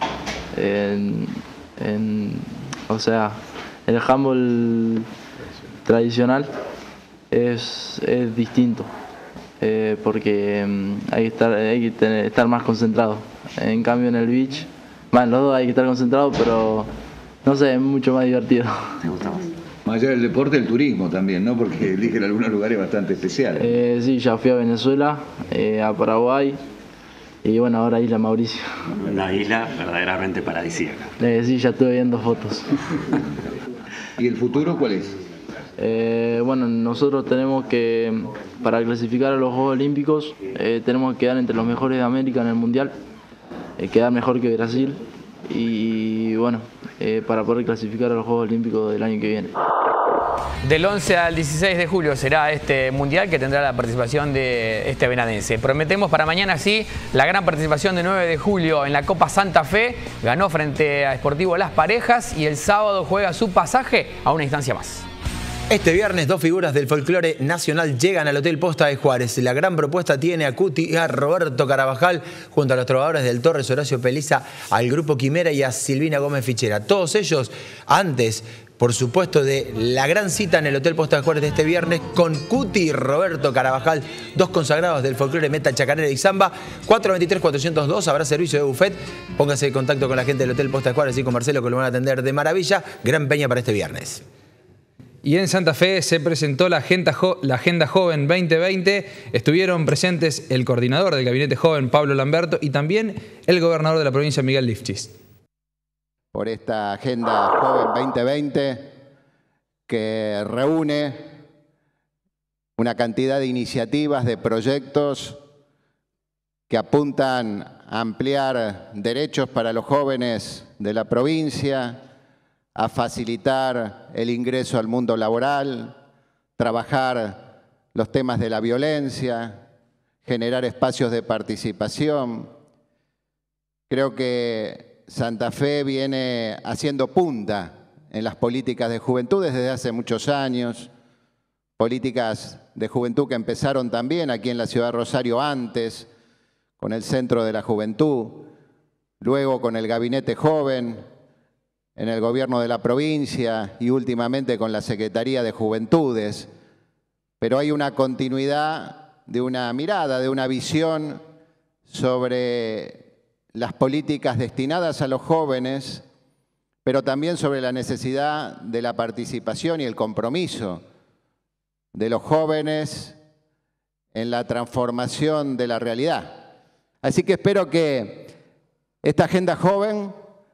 En, en, o sea, el handball tradicional es, es distinto. Eh, porque hay que estar, hay que tener, estar más concentrado. En cambio en el beach, bueno, los dos hay que estar concentrados, pero no sé, es mucho más divertido. ¿Te gusta más? Más allá del deporte, el turismo también, ¿no? Porque eligen algunos lugares bastante especiales. Eh, sí, ya fui a Venezuela, eh, a Paraguay y bueno, ahora Isla Mauricio. Una isla verdaderamente paradisíaca. Eh, sí, ya estuve viendo fotos. ¿Y el futuro cuál es? Eh, bueno, nosotros tenemos que, para clasificar a los Juegos Olímpicos, eh, tenemos que quedar entre los mejores de América en el Mundial, eh, quedar mejor que Brasil y bueno, eh, para poder clasificar a los Juegos Olímpicos del año que viene. Del once al dieciséis de julio será este Mundial que tendrá la participación de este venadense. Prometemos para mañana sí la gran participación de nueve de julio en la Copa Santa Fe. Ganó frente a Sportivo Las Parejas y el sábado juega su pasaje a una instancia más. Este viernes dos figuras del folclore nacional llegan al Hotel Posta de Juárez. La gran propuesta tiene a Cuti y a Roberto Carabajal junto a los trovadores del Torres, Horacio Peliza, al Grupo Quimera y a Silvina Gómez Fichera. Todos ellos antes, por supuesto, de la gran cita en el Hotel Posta de Juárez de este viernes con Cuti y Roberto Carabajal, dos consagrados del folclore metal, chacarera y samba. cuatro dos tres, cuatro cero dos, habrá servicio de buffet. Póngase en contacto con la gente del Hotel Posta de Juárez y con Marcelo, que lo van a atender de maravilla. Gran peña para este viernes. Y en Santa Fe se presentó la Agenda, jo la Agenda Joven veinte veinte. Estuvieron presentes el coordinador del Gabinete Joven, Pablo Lamberto, y también el gobernador de la provincia, Miguel Lifchis. Por esta Agenda Joven veinte veinte que reúne una cantidad de iniciativas, de proyectos que apuntan a ampliar derechos para los jóvenes de la provincia, a facilitar el ingreso al mundo laboral, trabajar los temas de la violencia, generar espacios de participación. Creo que Santa Fe viene haciendo punta en las políticas de juventud desde hace muchos años, políticas de juventud que empezaron también aquí en la ciudad de Rosario antes, con el Centro de la Juventud, luego con el Gabinete Joven, en el gobierno de la provincia y últimamente con la Secretaría de Juventudes. Pero hay una continuidad de una mirada, de una visión sobre las políticas destinadas a los jóvenes, pero también sobre la necesidad de la participación y el compromiso de los jóvenes en la transformación de la realidad. Así que espero que esta Agenda Joven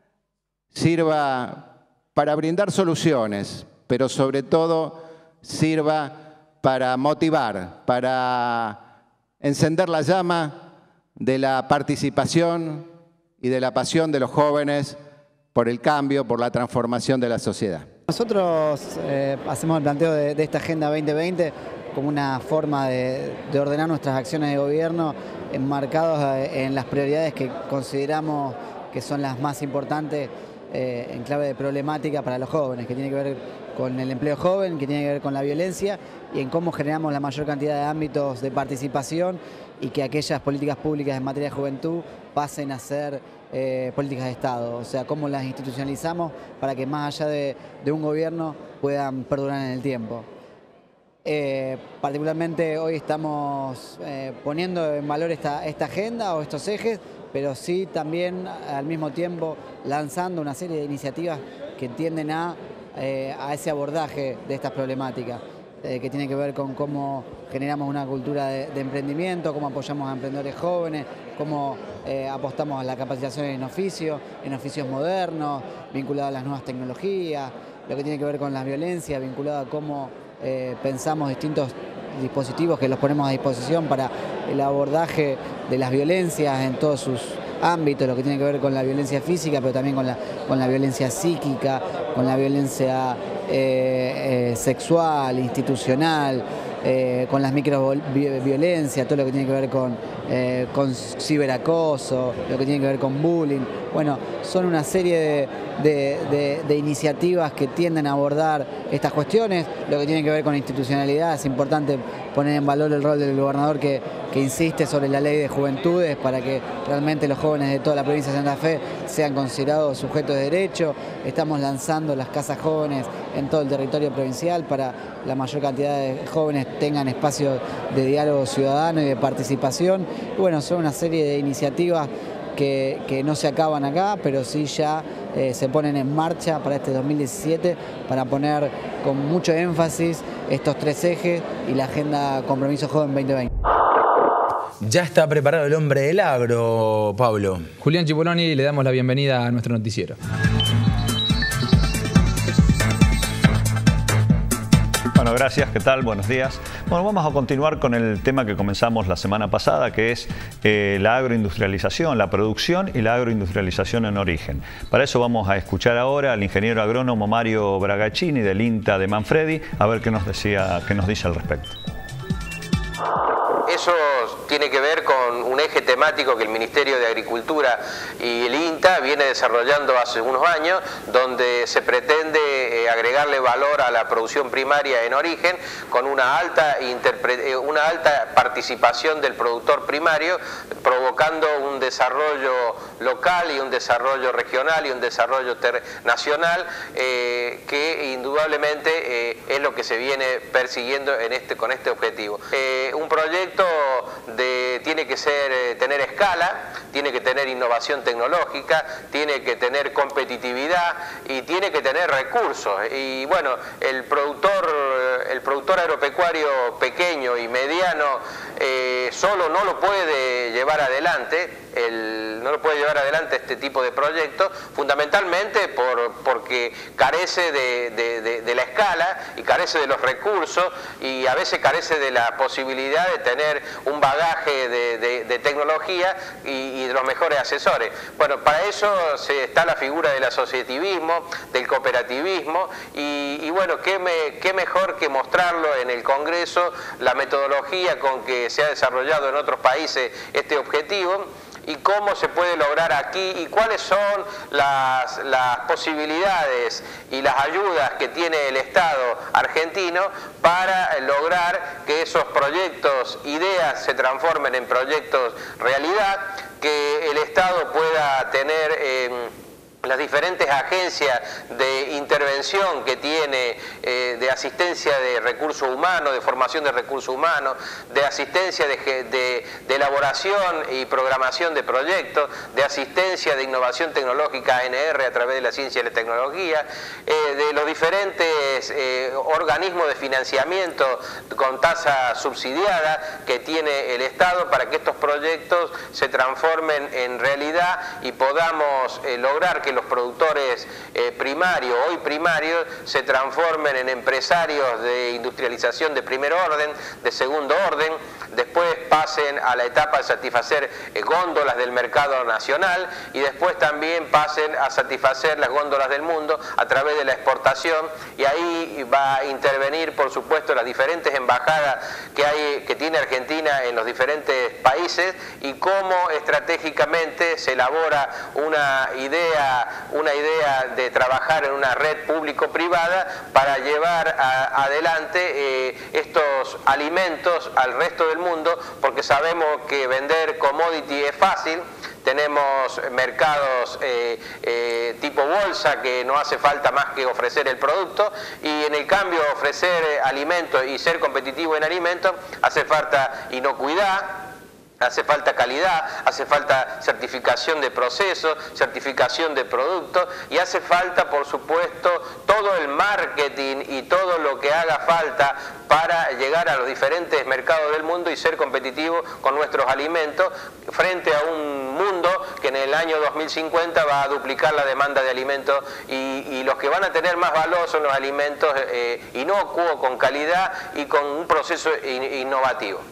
sirva para brindar soluciones, pero sobre todo sirva para motivar, para encender la llama de la participación y de la pasión de los jóvenes por el cambio, por la transformación de la sociedad. Nosotros eh, hacemos el planteo de, de esta Agenda veinte veinte como una forma de, de ordenar nuestras acciones de gobierno enmarcados en las prioridades que consideramos que son las más importantes eh, en clave de problemática para los jóvenes, que tiene que ver con el empleo joven, que tiene que ver con la violencia y en cómo generamos la mayor cantidad de ámbitos de participación y que aquellas políticas públicas en materia de juventud pasen a ser eh, políticas de Estado, o sea, cómo las institucionalizamos para que más allá de, de un gobierno puedan perdurar en el tiempo. Eh, particularmente hoy estamos eh, poniendo en valor esta, esta agenda o estos ejes, pero sí también al mismo tiempo lanzando una serie de iniciativas que tienden a, eh, a ese abordaje de estas problemáticas, eh, que tiene que ver con cómo generamos una cultura de, de emprendimiento, cómo apoyamos a emprendedores jóvenes, cómo eh, apostamos a la capacitación en oficios, en oficios modernos, vinculados a las nuevas tecnologías, lo que tiene que ver con la violencia, vinculado a cómo Eh, pensamos distintos dispositivos que los ponemos a disposición para el abordaje de las violencias en todos sus ámbitos, lo que tiene que ver con la violencia física, pero también con la, con la violencia psíquica, con la violencia eh, eh, sexual, institucional, eh, con las microviolencias, todo lo que tiene que ver con, eh, con ciberacoso, lo que tiene que ver con bullying. Bueno, son una serie de, de, de, de iniciativas que tienden a abordar estas cuestiones, lo que tiene que ver con institucionalidad. Es importante poner en valor el rol del gobernador que, que insiste sobre la ley de juventudes para que realmente los jóvenes de toda la provincia de Santa Fe sean considerados sujetos de derecho. Estamos lanzando las casas jóvenes en todo el territorio provincial para la mayor cantidad de jóvenes tengan espacios de diálogo ciudadano y de participación. Y bueno, son una serie de iniciativas Que, que no se acaban acá, pero sí ya eh, se ponen en marcha para este dos mil diecisiete para poner con mucho énfasis estos tres ejes y la Agenda Compromiso Joven veinte veinte. Ya está preparado el hombre del agro, Pablo. Julián Chipoloni, le damos la bienvenida a nuestro noticiero. Bueno, gracias. ¿Qué tal? Buenos días. Bueno, vamos a continuar con el tema que comenzamos la semana pasada, que es eh, la agroindustrialización, la producción y la agroindustrialización en origen. Para eso vamos a escuchar ahora al ingeniero agrónomo Mario Bragaccini del INTA de Manfredi, a ver qué nos decía, qué nos dice al respecto. Eso tiene que ver con un eje temático que el Ministerio de Agricultura y el INTA viene desarrollando hace unos años, donde se pretende eh, agregarle valor a la producción primaria en origen con una alta, una alta participación del productor primario, provocando un desarrollo local y un desarrollo regional y un desarrollo nacional eh, que indudablemente eh, es lo que se viene persiguiendo en este, con este objetivo. Eh, un proyecto de, tiene que ser, eh, tener escala, tiene que tener innovación tecnológica, tiene que tener competitividad y tiene que tener recursos. Y bueno, el productor, el productor agropecuario pequeño y mediano eh, solo no lo puede llevar adelante, el, no lo puede llevar adelante este tipo de proyectos, fundamentalmente por, porque carece de, de, de, de la escala y carece de los recursos y a veces carece de la posibilidad de tener un bagaje de, de, de tecnología y, y de los mejores asesores. Bueno, para eso se, está la figura del asociativismo, del cooperativismo y, y bueno, ¿qué, me, qué mejor que mostrarlo en el Congreso, la metodología con que se ha desarrollado en otros países este objetivo y cómo se puede lograr aquí y cuáles son las, las posibilidades y las ayudas que tiene el Estado argentino para lograr que esos proyectos, ideas se transformen en proyectos realidad, que el Estado pueda tener eh, las diferentes agencias de intervención que tiene eh, de asistencia de recursos humanos, de formación de recursos humanos, de asistencia de, de, de elaboración y programación de proyectos, de asistencia de innovación tecnológica A N R a través de la ciencia y la tecnología, eh, de los diferentes eh, organismos de financiamiento con tasa subsidiada que tiene el Estado para que estos proyectos se transformen en realidad y podamos eh, lograr que que los productores eh, primarios, hoy primarios, se transformen en empresarios de industrialización de primer orden, de segundo orden, después pasen a la etapa de satisfacer eh, góndolas del mercado nacional y después también pasen a satisfacer las góndolas del mundo a través de la exportación, y ahí va a intervenir, por supuesto, las diferentes embajadas que hay, que tiene Argentina en los diferentes países, y cómo estratégicamente se elabora una idea, una idea de trabajar en una red público-privada para llevar a, adelante eh, estos alimentos al resto del mundo, porque sabemos que vender commodity es fácil. Tenemos mercados eh, eh, tipo bolsa, que no hace falta más que ofrecer el producto, y en el cambio ofrecer eh, alimentos y ser competitivo en alimentos hace falta inocuidad, hace falta calidad, hace falta certificación de procesos, certificación de productos, y hace falta, por supuesto, todo el marketing y todo lo que haga falta para llegar a los diferentes mercados del mundo y ser competitivos con nuestros alimentos frente a un mundo que en el año dos mil cincuenta va a duplicar la demanda de alimentos, y, y los que van a tener más valor son los alimentos eh, inocuos, con calidad y con un proceso in, innovativo.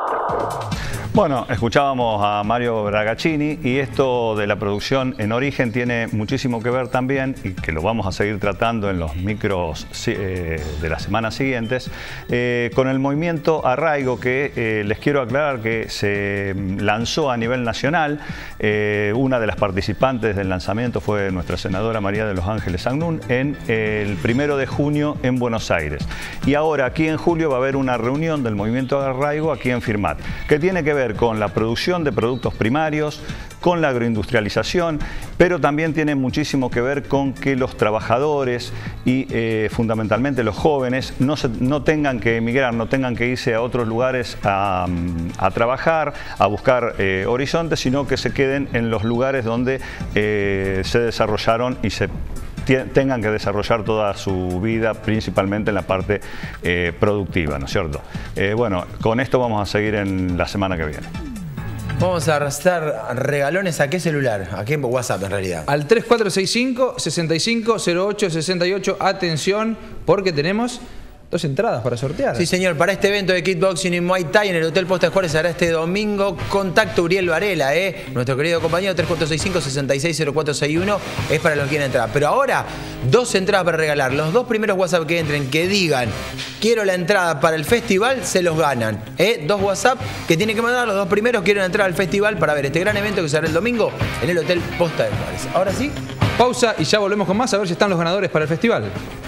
Bueno, escuchábamos a Mario Bragaccini, y esto de la producción en origen tiene muchísimo que ver también, y que lo vamos a seguir tratando en los micros eh, de las semanas siguientes, eh, con el movimiento Arraigo, que eh, les quiero aclarar que se lanzó a nivel nacional. Eh, una de las participantes del lanzamiento fue nuestra senadora María de los Ángeles Agnún en eh, el primero de junio en Buenos Aires. Y ahora aquí en julio va a haber una reunión del movimiento Arraigo aquí en Firmat, que tiene que ver con la producción de productos primarios, con la agroindustrialización, pero también tiene muchísimo que ver con que los trabajadores y eh, fundamentalmente los jóvenes no, se, no tengan que emigrar, no tengan que irse a otros lugares a, a trabajar, a buscar eh, horizontes, sino que se queden en los lugares donde eh, se desarrollaron y se tengan que desarrollar toda su vida, principalmente en la parte eh, productiva, ¿no es cierto? Eh, bueno, con esto vamos a seguir en la semana que viene. Vamos a arrastrar regalones. ¿A qué celular? ¿A qué WhatsApp en realidad? Al tres cuatro seis cinco, seis cinco cero ocho seis ocho. Atención, porque tenemos dos entradas para sortear. Sí, señor, para este evento de kickboxing y Muay Thai en el Hotel Posta de Juárez será este domingo. Contacto Uriel Varela, ¿eh? Nuestro querido compañero. Tres cuatro seis cinco, seis seis cero cuatro seis uno es para los que quieren entrar. Pero ahora, dos entradas para regalar. Los dos primeros WhatsApp que entren, que digan quiero la entrada para el festival, se los ganan, ¿eh? Dos WhatsApp que tienen que mandar. Los dos primeros quieren entrar al festival para ver este gran evento que será el domingo en el Hotel Posta de Juárez. Ahora sí, pausa y ya volvemos con más, a ver si están los ganadores para el festival.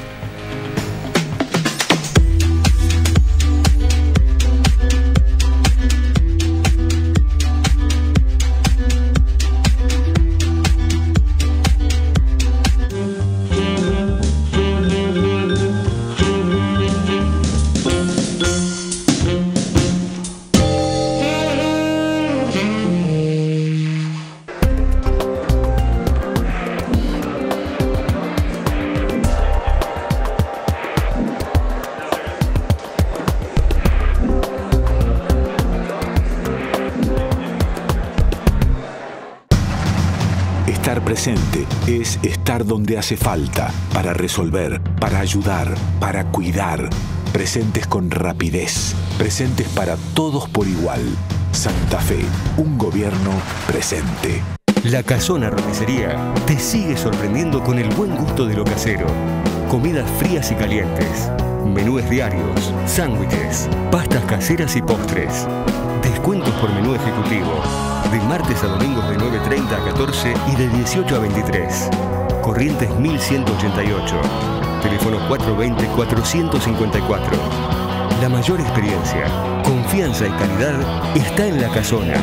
Presente es estar donde hace falta, para resolver, para ayudar, para cuidar. Presentes con rapidez, presentes para todos por igual. Santa Fe, un gobierno presente. La Casona Roticería te sigue sorprendiendo con el buen gusto de lo casero. Comidas frías y calientes, menúes diarios, sándwiches, pastas caseras y postres. Descuentos por menú ejecutivo. De martes a domingos de nueve treinta a catorce y de dieciocho a veintitrés. Corrientes mil ciento ochenta y ocho. Teléfono cuatro dos cero, cuatro cinco cuatro. La mayor experiencia, confianza y calidad está en La Casona.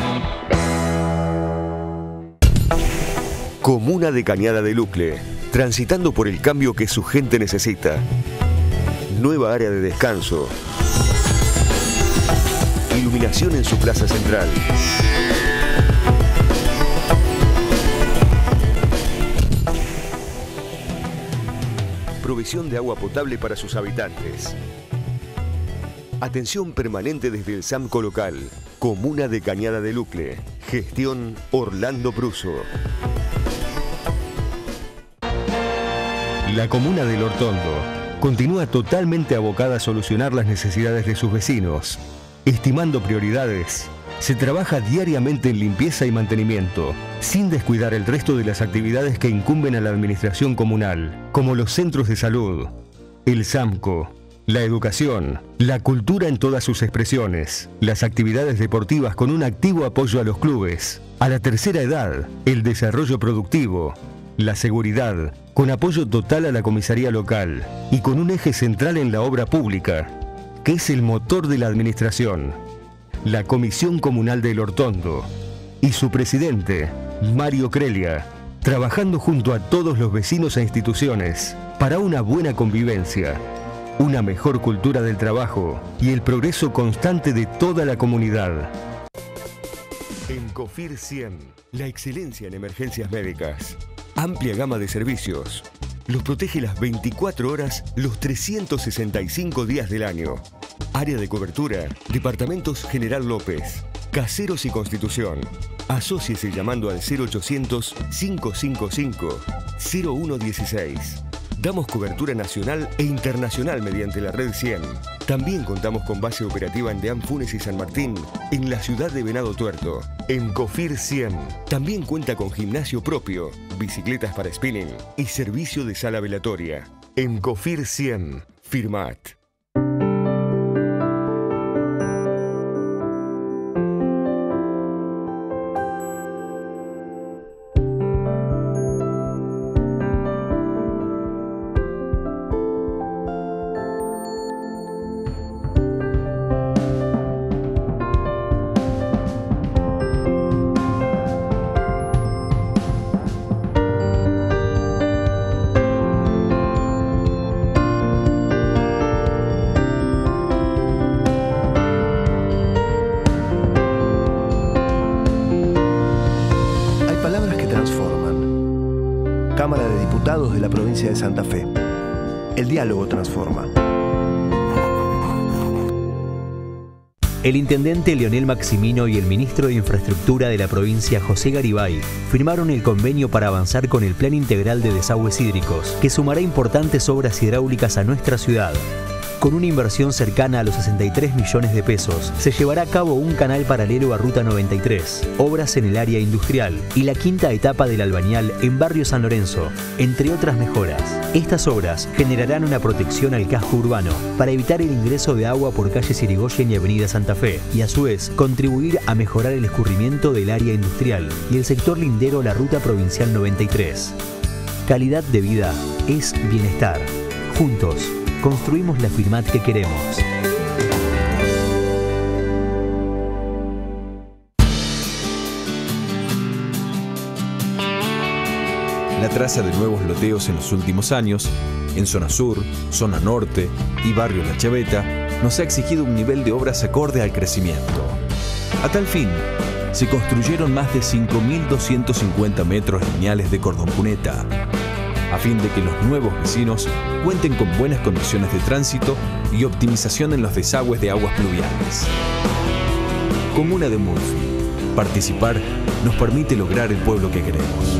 Comuna de Cañada de Lucle, transitando por el cambio que su gente necesita. Nueva área de descanso. Iluminación en su plaza central. Provisión de agua potable para sus habitantes. Atención permanente desde el SAMCO local. Comuna de Cañada de Lucle. Gestión Orlando Pruso. La comuna del Hortondo continúa totalmente abocada a solucionar las necesidades de sus vecinos. Estimando prioridades, se trabaja diariamente en limpieza y mantenimiento, sin descuidar el resto de las actividades que incumben a la administración comunal, como los centros de salud, el SAMCO, la educación, la cultura en todas sus expresiones, las actividades deportivas con un activo apoyo a los clubes, a la tercera edad, el desarrollo productivo, la seguridad, con apoyo total a la comisaría local y con un eje central en la obra pública, que es el motor de la administración, la Comisión Comunal del Hortondo y su presidente, Mario Crelia, trabajando junto a todos los vecinos e instituciones para una buena convivencia, una mejor cultura del trabajo y el progreso constante de toda la comunidad. En COFIR cien, la excelencia en emergencias médicas. Amplia gama de servicios. Los protege las veinticuatro horas, los trescientos sesenta y cinco días del año. Área de cobertura, Departamentos General López, Caseros y Constitución. Asóciese llamando al cero ochocientos, cinco cinco cinco, cero uno dieciséis. Damos cobertura nacional e internacional mediante la Red cien. También contamos con base operativa en Deán Funes y San Martín, en la ciudad de Venado Tuerto. En COFIR cien también cuenta con gimnasio propio, bicicletas para spinning y servicio de sala velatoria. En COFIR cien, Firmat. Cámara de Diputados de la provincia de Santa Fe. El diálogo transforma. El intendente Leonel Maximino y el ministro de Infraestructura de la provincia, José Garibay, firmaron el convenio para avanzar con el Plan Integral de Desagües Hídricos, que sumará importantes obras hidráulicas a nuestra ciudad. Con una inversión cercana a los sesenta y tres millones de pesos, se llevará a cabo un canal paralelo a Ruta noventa y tres, obras en el área industrial y la quinta etapa del Albañal en Barrio San Lorenzo, entre otras mejoras. Estas obras generarán una protección al casco urbano para evitar el ingreso de agua por calle Irigoyen y Avenida Santa Fe y a su vez contribuir a mejorar el escurrimiento del área industrial y el sector lindero a la Ruta Provincial noventa y tres. Calidad de vida es bienestar. Juntos, construimos la Firmat que queremos. La traza de nuevos loteos en los últimos años, en zona sur, zona norte y barrio La Chaveta, nos ha exigido un nivel de obras acorde al crecimiento. A tal fin, se construyeron más de cinco mil doscientos cincuenta metros lineales de cordón cuneta, a fin de que los nuevos vecinos cuenten con buenas condiciones de tránsito y optimización en los desagües de aguas pluviales. Comuna de Murphy. Participar nos permite lograr el pueblo que queremos.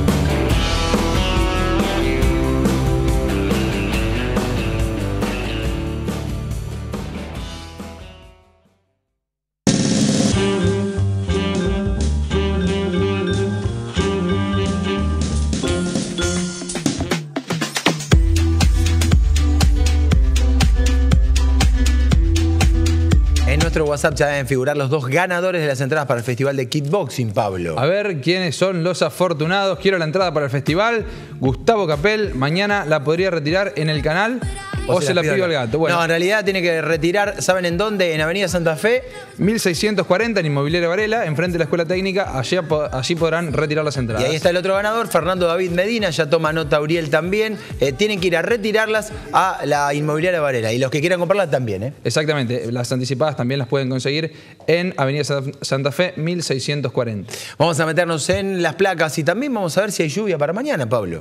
WhatsApp ya deben figurar los dos ganadores de las entradas para el Festival de Kickboxing, Pablo. A ver quiénes son los afortunados. Quiero la entrada para el festival. Gustavo Capel, mañana la podría retirar en el canal o, o se, se la pido al gato. Bueno. No, en realidad tiene que retirar, ¿saben en dónde? En Avenida Santa Fe. mil seiscientos cuarenta en Inmobiliaria Varela, enfrente de la Escuela Técnica. Allí, allí podrán retirar las entradas. Y ahí está el otro ganador, Fernando David Medina. Ya toma nota Uriel también. Eh, tienen que ir a retirarlas a la Inmobiliaria Varela. Y los que quieran comprarlas también, ¿eh? Exactamente. Las anticipadas también las pueden conseguir en Avenida Santa Fe mil seiscientos cuarenta. Vamos a meternos en las placas y también vamos a ver si hay lluvia para mañana, Pablo.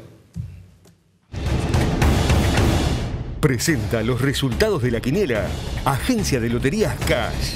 Presenta los resultados de la quiniela, Agencia de Loterías Cash.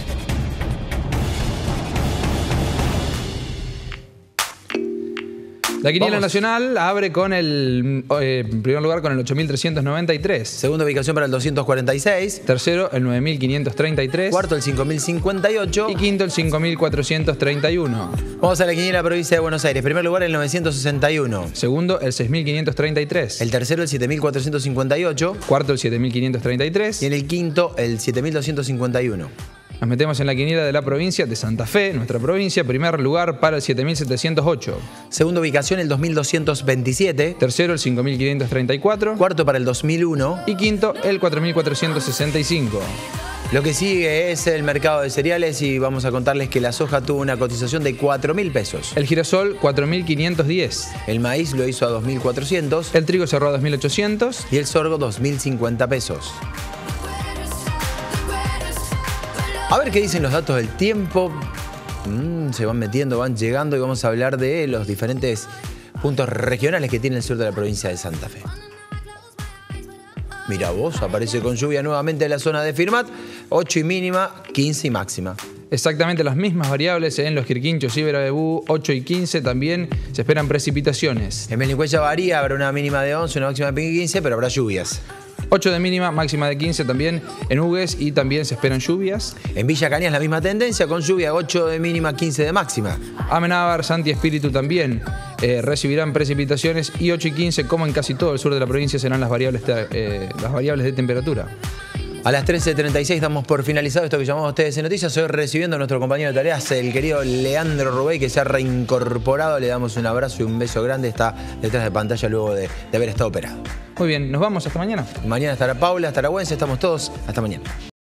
La quiniela Vamos. nacional abre con el, eh, en primer lugar con el ocho mil trescientos noventa y tres. Segunda ubicación para el doscientos cuarenta y seis. Tercero, el nueve mil quinientos treinta y tres. Cuarto, el cinco mil cincuenta y ocho. Y quinto, el cinco mil cuatrocientos treinta y uno. Vamos a la quiniela provincia de Buenos Aires. Primer lugar, el novecientos sesenta y uno. Segundo, el seis mil quinientos treinta y tres. El tercero, el siete mil cuatrocientos cincuenta y ocho. Cuarto, el siete mil quinientos treinta y tres. Y en el quinto, el siete mil doscientos cincuenta y uno. Nos metemos en la quiniela de la provincia de Santa Fe, nuestra provincia. Primer lugar para el siete mil setecientos ocho. Segunda ubicación, el dos mil doscientos veintisiete. Tercero, el cinco mil quinientos treinta y cuatro. Cuarto para el dos mil uno. Y quinto, el cuatro mil cuatrocientos sesenta y cinco. Lo que sigue es el mercado de cereales y vamos a contarles que la soja tuvo una cotización de cuatro mil pesos. El girasol, cuatro mil quinientos diez. El maíz lo hizo a dos mil cuatrocientos. El trigo cerró a dos mil ochocientos. Y el sorgo dos mil cincuenta pesos. A ver qué dicen los datos del tiempo. Mm, se van metiendo, van llegando y vamos a hablar de los diferentes puntos regionales que tiene el sur de la provincia de Santa Fe. Mira vos, aparece con lluvia nuevamente en la zona de Firmat. ocho y mínima, quince y máxima. Exactamente las mismas variables en los Quirquinchos y Verabebú, ocho y quince. También se esperan precipitaciones. En Melincuella varía, habrá una mínima de once, una máxima de quince, pero habrá lluvias. ocho de mínima, máxima de quince también en Hugues y también se esperan lluvias. En Villa Cañas la misma tendencia, con lluvia, ocho de mínima, quince de máxima. Amenábar, Santi Espíritu también eh, recibirán precipitaciones y ocho y quince, como en casi todo el sur de la provincia, serán las variables, eh, las variables de temperatura. A las trece treinta y seis damos por finalizado esto que llamamos Ustedes en Noticias. Hoy recibiendo a nuestro compañero de tareas, el querido Leandro Rubey, que se ha reincorporado. Le damos un abrazo y un beso grande. Está detrás de pantalla luego de, de haber estado operado. Muy bien, nos vamos hasta mañana. Mañana estará Paula, estará Güense, estamos todos. Hasta mañana.